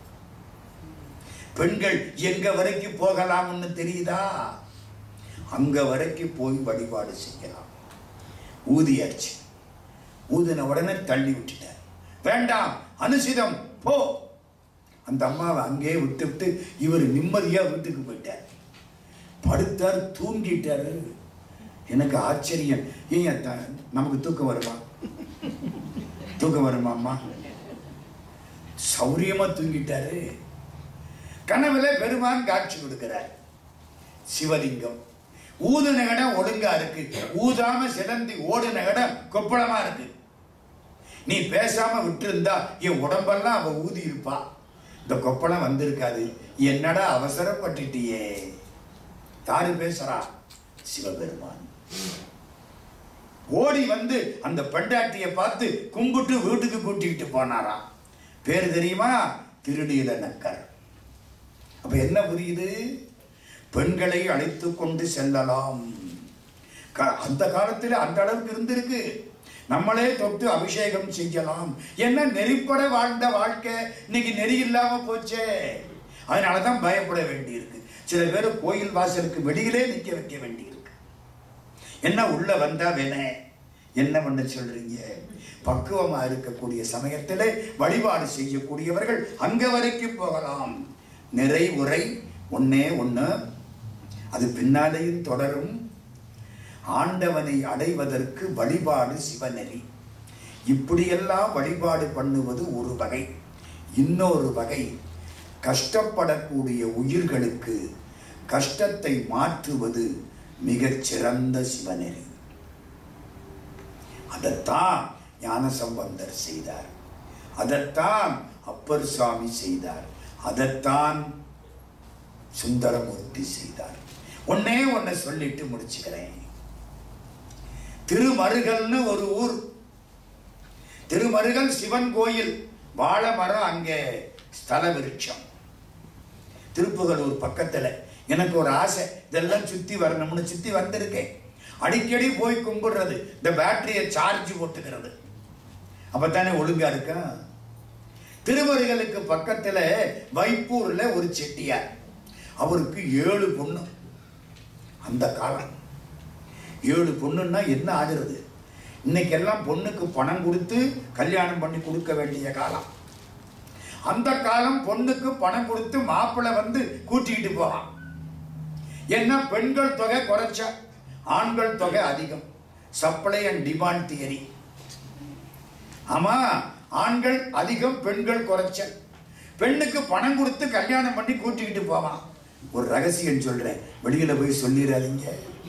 பெண்கள் எங்க வரைக்கும் போகலாம்னு தெரியுதா? அங்க வரைக்கும் போய் வழிபாடு செய்யலாம். ஊதியாச்சு. ஊதின உடனே தள்ளி விட்டுட்டார். வேண்டாம், அனுசிதம், போ. அந்த அம்மாவை அங்கே விட்டு இவர் நிம்மதியா வீட்டுக்கு போயிட்டார். படுத்தார், தூங்கிட்டாரு. எனக்கு ஆச்சரியம். ஏன் நமக்கு தூக்கம் வருமா? தூக்கம் வருமாம்மா? சௌரியமா தூங்கிட்டாரு. கனவுல பெருமான் காட்சி கொடுக்கிறார். சிவலிங்கம் ஊதுன இடம் ஒழுங்கா இருக்கு, ஊதாம சிலந்தி ஓடுன இடம் கொப்பளமா இருக்கு. நீ பேசாம விட்டு இருந்தா என் உடம்பெல்லாம் அவ ஊதி இருப்பா, இந்த கொப்பளம் வந்திருக்காது. என்னடா அவசரப்பட்டுட்டியே? யாரு பேசுறா? சிவபெருமான். ஓடி வந்து அந்த பெண்டாட்டியை பார்த்து கும்பிட்டு வீட்டுக்கு கூட்டிக்கிட்டு போனாராம். பேரு தெரியுமா? திருநீல நக்கர். அப்ப என்ன புரியுது? பெண்களை அழைத்து கொண்டு செல்லலாம். அந்த காலத்துல அந்த அளவுக்கு இருந்திருக்கு. நம்மளே தொட்டு அபிஷேகம் செய்யலாம். என்ன நெறிப்பட வாழ்ந்த வாழ்க்கை இன்னைக்கு நெறி இல்லாம போச்சே. அதனாலதான் பயப்பட வேண்டி இருக்கு. சில பேர் கோயில் வாசலுக்கு வெளியிலே நிக்க வைக்க வேண்டி இருக்கு. என்ன உள்ள வந்தா வேண என்ன பண்ண சொல்றீங்க? பக்குவமா இருக்கக்கூடிய சமயத்திலே வழிபாடு செய்யக்கூடியவர்கள் அங்க வரைக்கும் போகலாம். நிறை உரை ஒன்னே ஒண்ணு, அது பின்னாலேயும் தொடரும். ஆண்டவனை அடைவதற்கு வழிபாடு சிவநெறி. இப்படியெல்லாம் வழிபாடு பண்ணுவது ஒரு வகை. இன்னொரு வகை, கஷ்டப்படக்கூடிய உயிர்களுக்கு கஷ்டத்தை மாற்றுவது மிகச் சிறந்த சிவநெறி. அதைத்தான் ஞானசம்பந்தர் செய்தார். அதைத்தான் அப்பர் சுவாமி செய்தார். அதைத்தான் சுந்தரமூர்த்தி செய்தார். ஒன்னே ஒன்ன சொல்லிட்டு முடிச்சுக்கிறேன். திருமருகல்னு ஒரு ஊர். திருமருகல் சிவன் கோயில், வாழை மரம், அங்கே ஸ்தல விருட்சம். திருப்புகலூர் பக்கத்துல. எனக்கு ஒரு ஆசை, இதெல்லாம் சுத்தி வரணும்னு சுத்தி வந்திருக்கேன். அடிக்கடி போய் கும்பிடுறது, இந்த பேட்டரியை சார்ஜ் போட்டுக்கிறது. அப்பதானே ஒழுங்கா இருக்கா. திருமருகலுக்கு பக்கத்துல வைப்பூர்ல ஒரு செட்டியார், அவருக்கு 7 பொண்ணு. அந்த காலம் 7 பொண்ணுன்னா என்ன ஆகுறது? இன்னைக்கெல்லாம் பொண்ணுக்கு பணம் கொடுத்து கல்யாணம் பண்ணி கொடுக்க வேண்டிய காலம். அந்த காலம் பொண்ணுக்கு பணம் கொடுத்து மாப்பிள்ளை வந்து கூட்டிக்கிட்டு போறான். ஏன்னா பெண்கள் தொகை குறைச்சா ஆண்கள் தொகை அதிகம். Supply and demand theory. ஆமா, ஆண்கள் அதிகம், பெண்கள் குறைச்ச. பெண்ணுக்கு பணம் கொடுத்து கல்யாணம் பண்ணி கூட்டிக்கிட்டு போவான். ஒரு ரகசியம் சொல்றேன், வெளியில போய் சொல்லிடாதீங்க.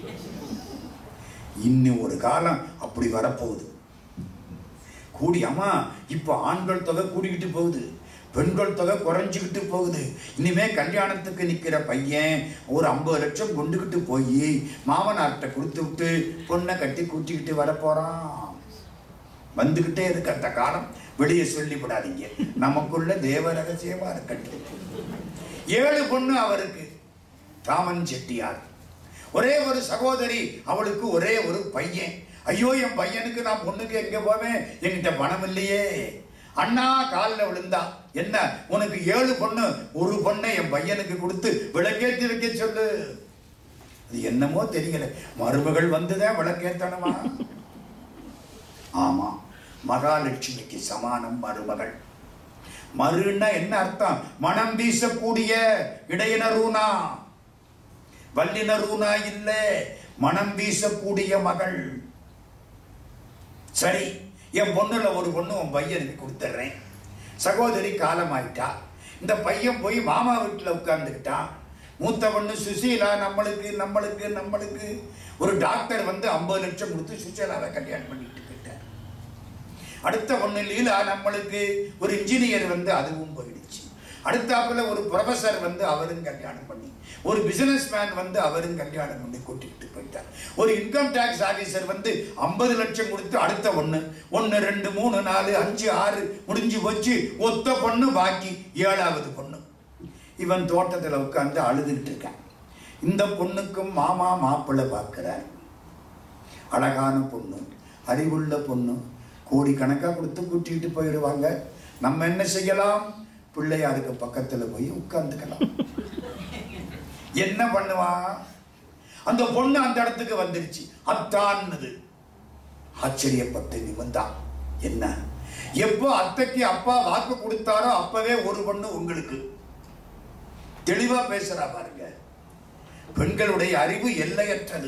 இன்னும் ஒரு காலம் அப்படி வரப்போகுது. கூடியம்மா இப்ப ஆண்கள் தொகை கூடிக்கிட்டு போகுது, பெண்கள் தொகை குறைஞ்சிக்கிட்டு போகுது. இனிமே கல்யாணத்துக்கு நிக்கிற பையன் ஒரு 50 லட்சம் கொண்டுகிட்டு போய் மாமனார்கிட்ட கொடுத்து விட்டு பொண்ணை கட்டி கூட்டிக்கிட்டு வர போறான். வந்துகிட்டே இருக்கு அந்த காலம். வெளியே சொல்லிவிடாதீங்க, நமக்குள்ள தேவ ரகசியமா இருக்கட்டும். 7 பொண்ணு அவருக்கு. ராமன் செட்டியார். ஒரே ஒரு சகோதரி, அவளுக்கு ஒரே ஒரு பையன். ஐயோ, என் பையனுக்கு நான் பொண்ணுக்கு எங்க போவேன், என்கிட்ட பணம் இல்லையே. அண்ணா காலில் விழுந்தா, என்ன உனக்கு 7 பொண்ணு, ஒரு பொண்ணை என் பையனுக்கு கொடுத்து விளக்கேற்றி வைக்க சொல்லு. அது என்னமோ தெரியல, மருமகள் வந்துதான் விளக்கேற்றணுமா? ஆமா, மகாலட்சுமிக்கு சமானம் மருமகள். மருன்னா என்ன அர்த்தம்? மனம் வீசக்கூடிய இடையினரூனா, வல்லினரூனா இல்ல, மனம் வீசக்கூடிய மகள். சரி, என் பொண்ணுல ஒரு பொண்ணு உன் பையனுக்கு கொடுத்துட்றேன். சகோதரி காலமாயிட்டா. இந்த பையன் போய் மாமா வீட்டில் உட்கார்ந்துக்கிட்டான். மூத்த பொண்ணு சுசீலா நம்மளுக்கு நம்மளுக்கு நம்மளுக்கு ஒரு டாக்டர் வந்து 50 லட்சம் கொடுத்து சுசீலாவை கல்யாணம் பண்ணிட்டு போயிட்டார். அடுத்த பொண்ணு லீலா நம்மளுக்கு ஒரு இன்ஜினியர் வந்து அதுவும் போயிடுச்சு. அடுத்தாப்புல ஒரு ப்ரொஃபசர் வந்து அவரும் கல்யாணம் பண்ணி, ஒரு பிசினஸ் மேன் வந்து அவரும் கல்யாணம் பண்ணி கூட்டிகிட்டு போயிட்டார். ஒரு இன்கம் டாக்ஸ் ஆபீசர் வந்து 50 லட்சம் கொடுத்து அடுத்த ஒன்று 1 2 3 4 5 6 முடிஞ்சு போச்சு. ஒத்த பொண்ணு பாக்கி 7வது பொண்ணு. இவன் தோட்டத்தில் உட்கார்ந்து அழுதுகிட்டு இருக்கான். இந்த பொண்ணுக்கும் மாமா மாப்பிள்ளை பார்க்கிறார். அழகான பொண்ணு, அறிவுள்ள பொண்ணு, கோடிக்கணக்காக கொடுத்து கூட்டிகிட்டு போயிடுவாங்க. நம்ம என்ன செய்யலாம்? பிள்ளையாருக்கு பக்கத்தில் போய் உட்கார்ந்துக்கலாம். என்ன பண்ணுவான்? அந்த பொண்ணு அந்த இடத்துக்கு வந்துருச்சு. அத்தான்னு ஆச்சரியப்பட்டு நிமிர்ந்தான். என்ன, எப்போ அத்தைக்கு அப்பா வாக்கு கொடுத்தாரோ அப்பவே ஒரு பொண்ணு உங்களுக்கு. தெளிவா பேசுறா பாருங்க. பெண்களுடைய அறிவு எல்லையற்றது.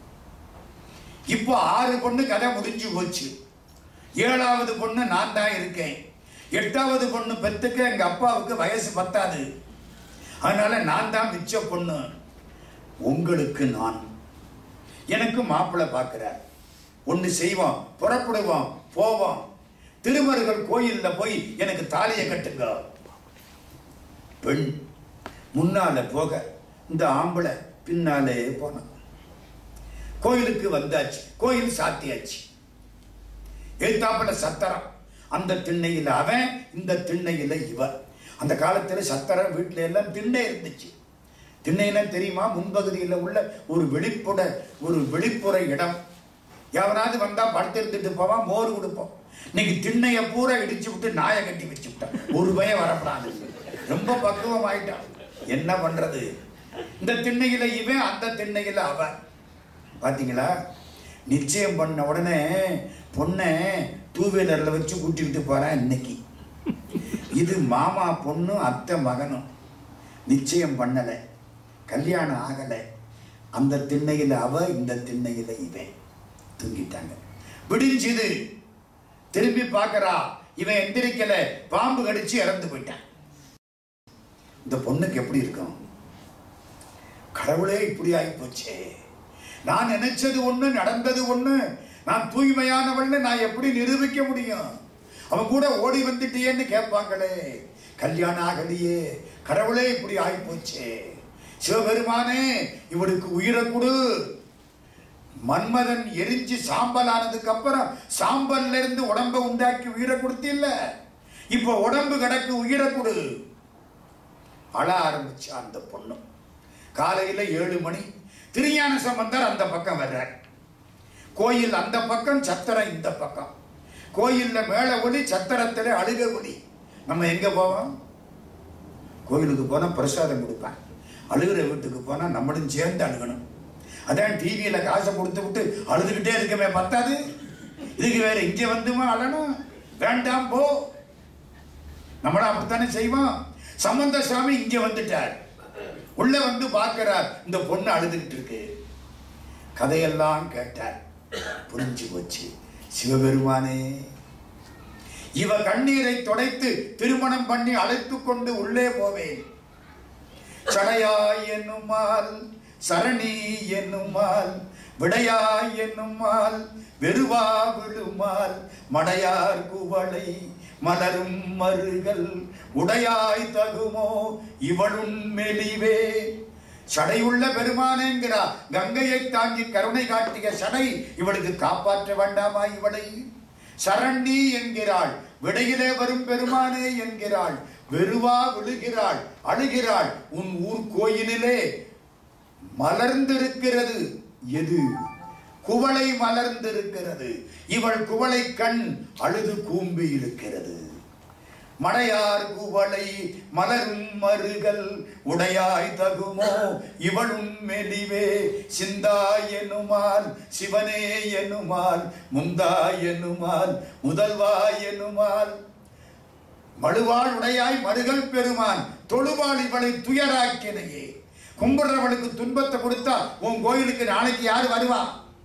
இப்போ 6 பொண்ணு கதை முடிஞ்சு போச்சு. 7வது பொண்ணு நான் தான் இருக்கேன். 8வது பொண்ணு பெத்துக்க எங்க அப்பாவுக்கு வயசு பத்தாது. அதனால நான் தான் மிச்ச பொண்ணு. உங்களுக்கு நான், எனக்கு மாப்பிள்ளை பார்க்கிறார். ஒன்று செய்வோம், புறப்படுவோம், போவோம். திருமருகல் கோயில்ல போய் எனக்கு தாலியை கட்டுங்க. பெண் முன்னால போக, இந்த ஆம்பளை பின்னாலே போன. கோயிலுக்கு வந்தாச்சு. கோயில் சாத்தியாச்சு. எழுத்தாப்புல சத்தரம். அந்த திண்ணையில் அவன், இந்த திண்ணையில் இவன். அந்த காலத்தில் சத்தரம் வீட்டில எல்லாம் திண்ணை இருந்துச்சு. திண்ணைனா தெரியுமா? முன்பகுதியில் உள்ள ஒரு வெளிப்புற இடம். எவனாவது வந்தா படுத்து இருந்துட்டு போவான், மோர் கொடுப்போம். இன்னைக்கு திண்ணைய பூரா இடிச்சு விட்டு நாயை கட்டி வச்சு விட்டான். ஒரு பயம் வரப்படாது. ரொம்ப பக்குவம் ஆயிட்டான். என்ன பண்றது? இந்த திண்ணையில இவன், அந்த திண்ணையில அவன். பாத்தீங்களா? நிச்சயம் பண்ண உடனே பொண்ணை 2 வீலர்ல வச்சு கூட்டிக்கிட்டு போறான் இன்னைக்கு. இது மாமா பொண்ணு, அத்தை மகனும். நிச்சயம் பண்ணல, கல்யாணம் ஆகல. அந்த திண்ணையில அவ, இந்த திண்ணையில இவன். தூங்கிட்டாங்க. விடிஞ்சுது. திரும்பி பார்க்கறா. இவன் எந்திரிக்கல, பாம்பு கடிச்சு இறந்து போயிட்டான். இந்த பொண்ணுக்கு எப்படி இருக்கும்? கடவுளே இப்படி ஆகி போச்சே. நான் நினைச்சது ஒண்ணு, நடந்தது ஒண்ணு. நான் தூய்மையானவள்னு நான் எப்படி நிரூபிக்க முடியும்? அவன் கூட ஓடி வந்துட்டியேன்னு கேட்பாங்களே. கல்யாணம் ஆகலையே, கடவுளே இப்படி ஆகி போச்சே. சிவபெருமானே இவனுக்கு உயிரை கொடு. மன்மதன் எரிஞ்சு சாம்பல் ஆனதுக்கு அப்புறம் சாம்பல்ல இருந்து உடம்ப உண்டாக்கி உயிரை கொடுத்தில்ல, இப்ப உடம்பு கிடக்கு, உயிரை கொடு. அழ ஆரம்பிச்சா அந்த பொண்ணு. காலையில 7 மணி. திருஞான சம்பந்தர் அந்த பக்கம் வர்றார். கோயில் அந்த பக்கம், சத்திரம் இந்த பக்கம். கோயில்ல மேல ஒளி, சத்திரத்துல அழுக ஒளி. நம்ம எங்க போவோம்? கோயிலுக்கு போனா பிரசாதம் கொடுப்பான். அழுகிற வீட்டுக்கு போனா நம்மளும் சேர்ந்து அழுகணும். அதான் டிவியில காசை கொடுத்து விட்டு அழுதுகிட்டே இருக்கமே பத்தாது, இதுக்கு வேற இங்க வந்துமா அழணும்? வேண்டாம் போ. நம்மளும் அப்படித்தானே செய்வோம். சம்பந்த சுவாமி இங்க வந்துட்டார், உள்ள வந்து பார்க்கிறார், இந்த பொண்ணு அழுதுகிட்டு இருக்கு. கதையெல்லாம் கேட்டார், புரிஞ்சு போச்சு. சிவபெருமானே, இவ கண்ணீரை துடைத்து திருமணம் பண்ணி அழைத்து கொண்டு உள்ளே போவேன். சடையாய் என்னுமால், சரணி என்னுமால், விடையாய் என்னுமால், வெறுவா விழுமால், மடையார் குவளை மலரும் மருகள் உடையாய் தகுமோ இவளும் மெலிவே. சடையுள்ள பெருமானேங்கிறா, கங்கையை தாங்கி கருணை காட்டிய சடை இவளுக்கு காப்பாற்ற வேண்டாமா? இவளை சரண்டி என்கிறாள், விடையிலே வரும் பெருமானே என்கிறாள், வெறுவா விழுகிறாள், அழுகிறாள். உன் ஊர் கோயிலிலே மலர்ந்திருக்கிறது எது? குவளை மலர்ந்திருக்கிறது. இவள் குவளை கண் அழுது கூம்பி இருக்கிறது. மடையார் குவளை மலரும் மருகள் உடையாய் தகுமோ இவளும் மெலிவே. சிந்தாய் எனுமால், சிவனே எனுமால், முந்தாய் எனுமால், முதல்வாய் எனுமால், மழுவாள் உடையாய் மருகள் பெருமான், தொழுவாள் இவளை துயராக்கினையே. கும்பிடுறவளுக்கு துன்பத்தை கொடுத்தா உன் கோயிலுக்கு நாளைக்கு யாரு வருவா?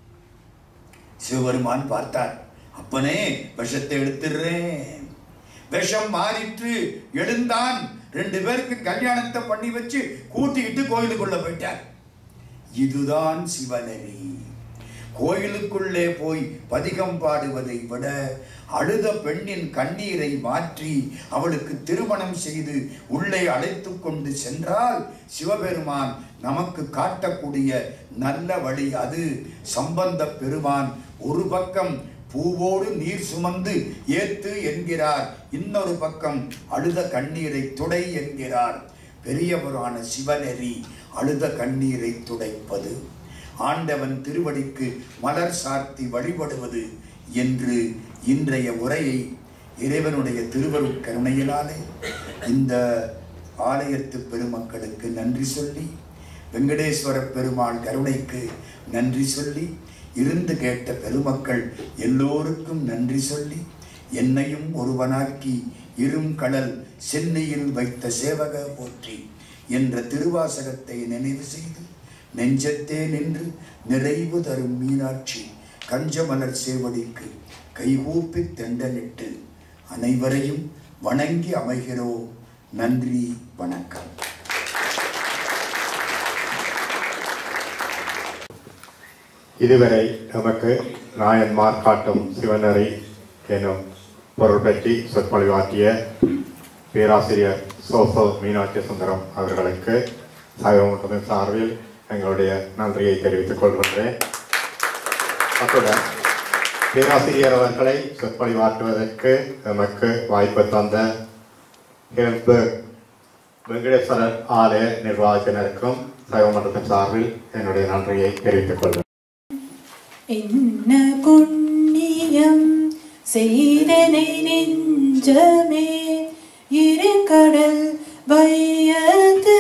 சிவபெருமான் பார்த்தார், அப்பனே விஷத்தை எடுத்துடுறேன். விஷம் மாறிற்று, எழுந்தான். 2 பேருக்கு கல்யாணத்தை பண்ணி வச்சு கூட்டிக்கிட்டு கோயிலுக்குள்ள போயிட்டார். இதுதான் சிவநெறி. கோயிலுக்குள்ளே போய் பதிகம் பாடுவதை விட அழுத பெண்ணின் கண்ணீரை மாற்றி அவளுக்கு திருமணம் செய்து உள்ளே அழைத்து கொண்டு சென்றால் சிவபெருமான் நமக்கு காட்டக்கூடிய நல்ல வழி அது. சம்பந்த பெருமான் ஒரு பக்கம் பூவோடு நீர் சுமந்து ஏத்து என்கிறார், இன்னொரு பக்கம் அழுத கண்ணீரை துடை என்கிறார். பெரியவரான சிவநெறி அழுத கண்ணீரை துடைப்பது, ஆண்டவன் திருவடிக்கு மலர் சார்த்தி வழிபடுவது என்று இன்றைய உரையை இறைவனுடைய திருவருட் கருணையினாலே இந்த ஆலயத்து பெருமக்களுக்கு நன்றி சொல்லி, வெங்கடேஸ்வர பெருமாள் கருணைக்கு நன்றி சொல்லி, இருந்து கேட்ட பெருமக்கள் எல்லோருக்கும் நன்றி சொல்லி, என்னையும் ஒருவனாக்கி இரும் கடல் சென்னையில் வைத்த சேவக போற்றி என்ற திருவாசகத்தை நினைவு செய்து நெஞ்சத்தே நின்று நிறைவு தரும் மீனாட்சி கஞ்சமலர் சேவடிக்கு கைகூப்பி தெண்டனிட்டு அனைவரையும் வணங்கி அமைகிறோம். நன்றி, வணக்கம். இதுவரை நமக்கு நாயன்மார் காட்டும் சிவநெறி எனும் பொருள் பற்றி சொற்பொழிவாற்றிய பேராசிரியர் சோசோ மீனாட்சி சுந்தரம் அவர்களுக்கு சைவமட்டத்தின் சார்பில் எங்களுடைய நன்றியை தெரிவித்துக் கொள்கின்றேன். அத்துடன் பேராசிரியர் அவர்களை சொற்பொழிவாற்றுவதற்கு நமக்கு வாய்ப்பு தந்த வெங்கடேஸ்வரர் ஆலய நிர்வாகத்தினருக்கும் சைவமட்டத்தின் சார்பில் என்னுடைய நன்றியை தெரிவித்துக் கொள்கிறேன். என்ன புண்ணியம் செய்தனை நெஞ்சமே, இருங்கடல் வையத்து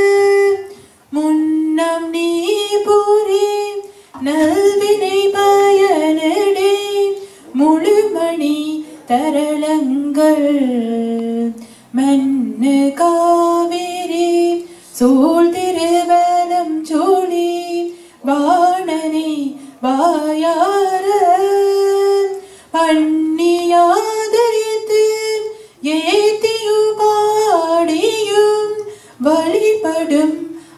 முன்னம் நீ பூரி நல்வினை பயனடே, முழுமணி தரளங்கள் மண்ணு காவிரி சூழ் திருவலம் சூழி வாணனை வாயார பண்ணியாதரித்து ஏத்தியும் பாடியும் வழிபடும்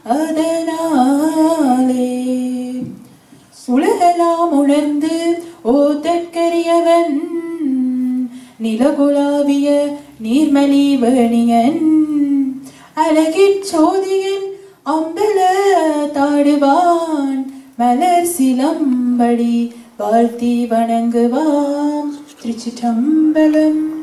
அதனாலே உலகெல்லாம் உணர்ந்து ஓதற்கரியவன் நிலகுலாவிய நீர்மலி வேணியன் அழகிற் சோதியன் அம்பல தாடுவான் மலர் சிலம்படி வாழ்த்தி வணங்குவாம். திருச்சிற்றம்பலம்.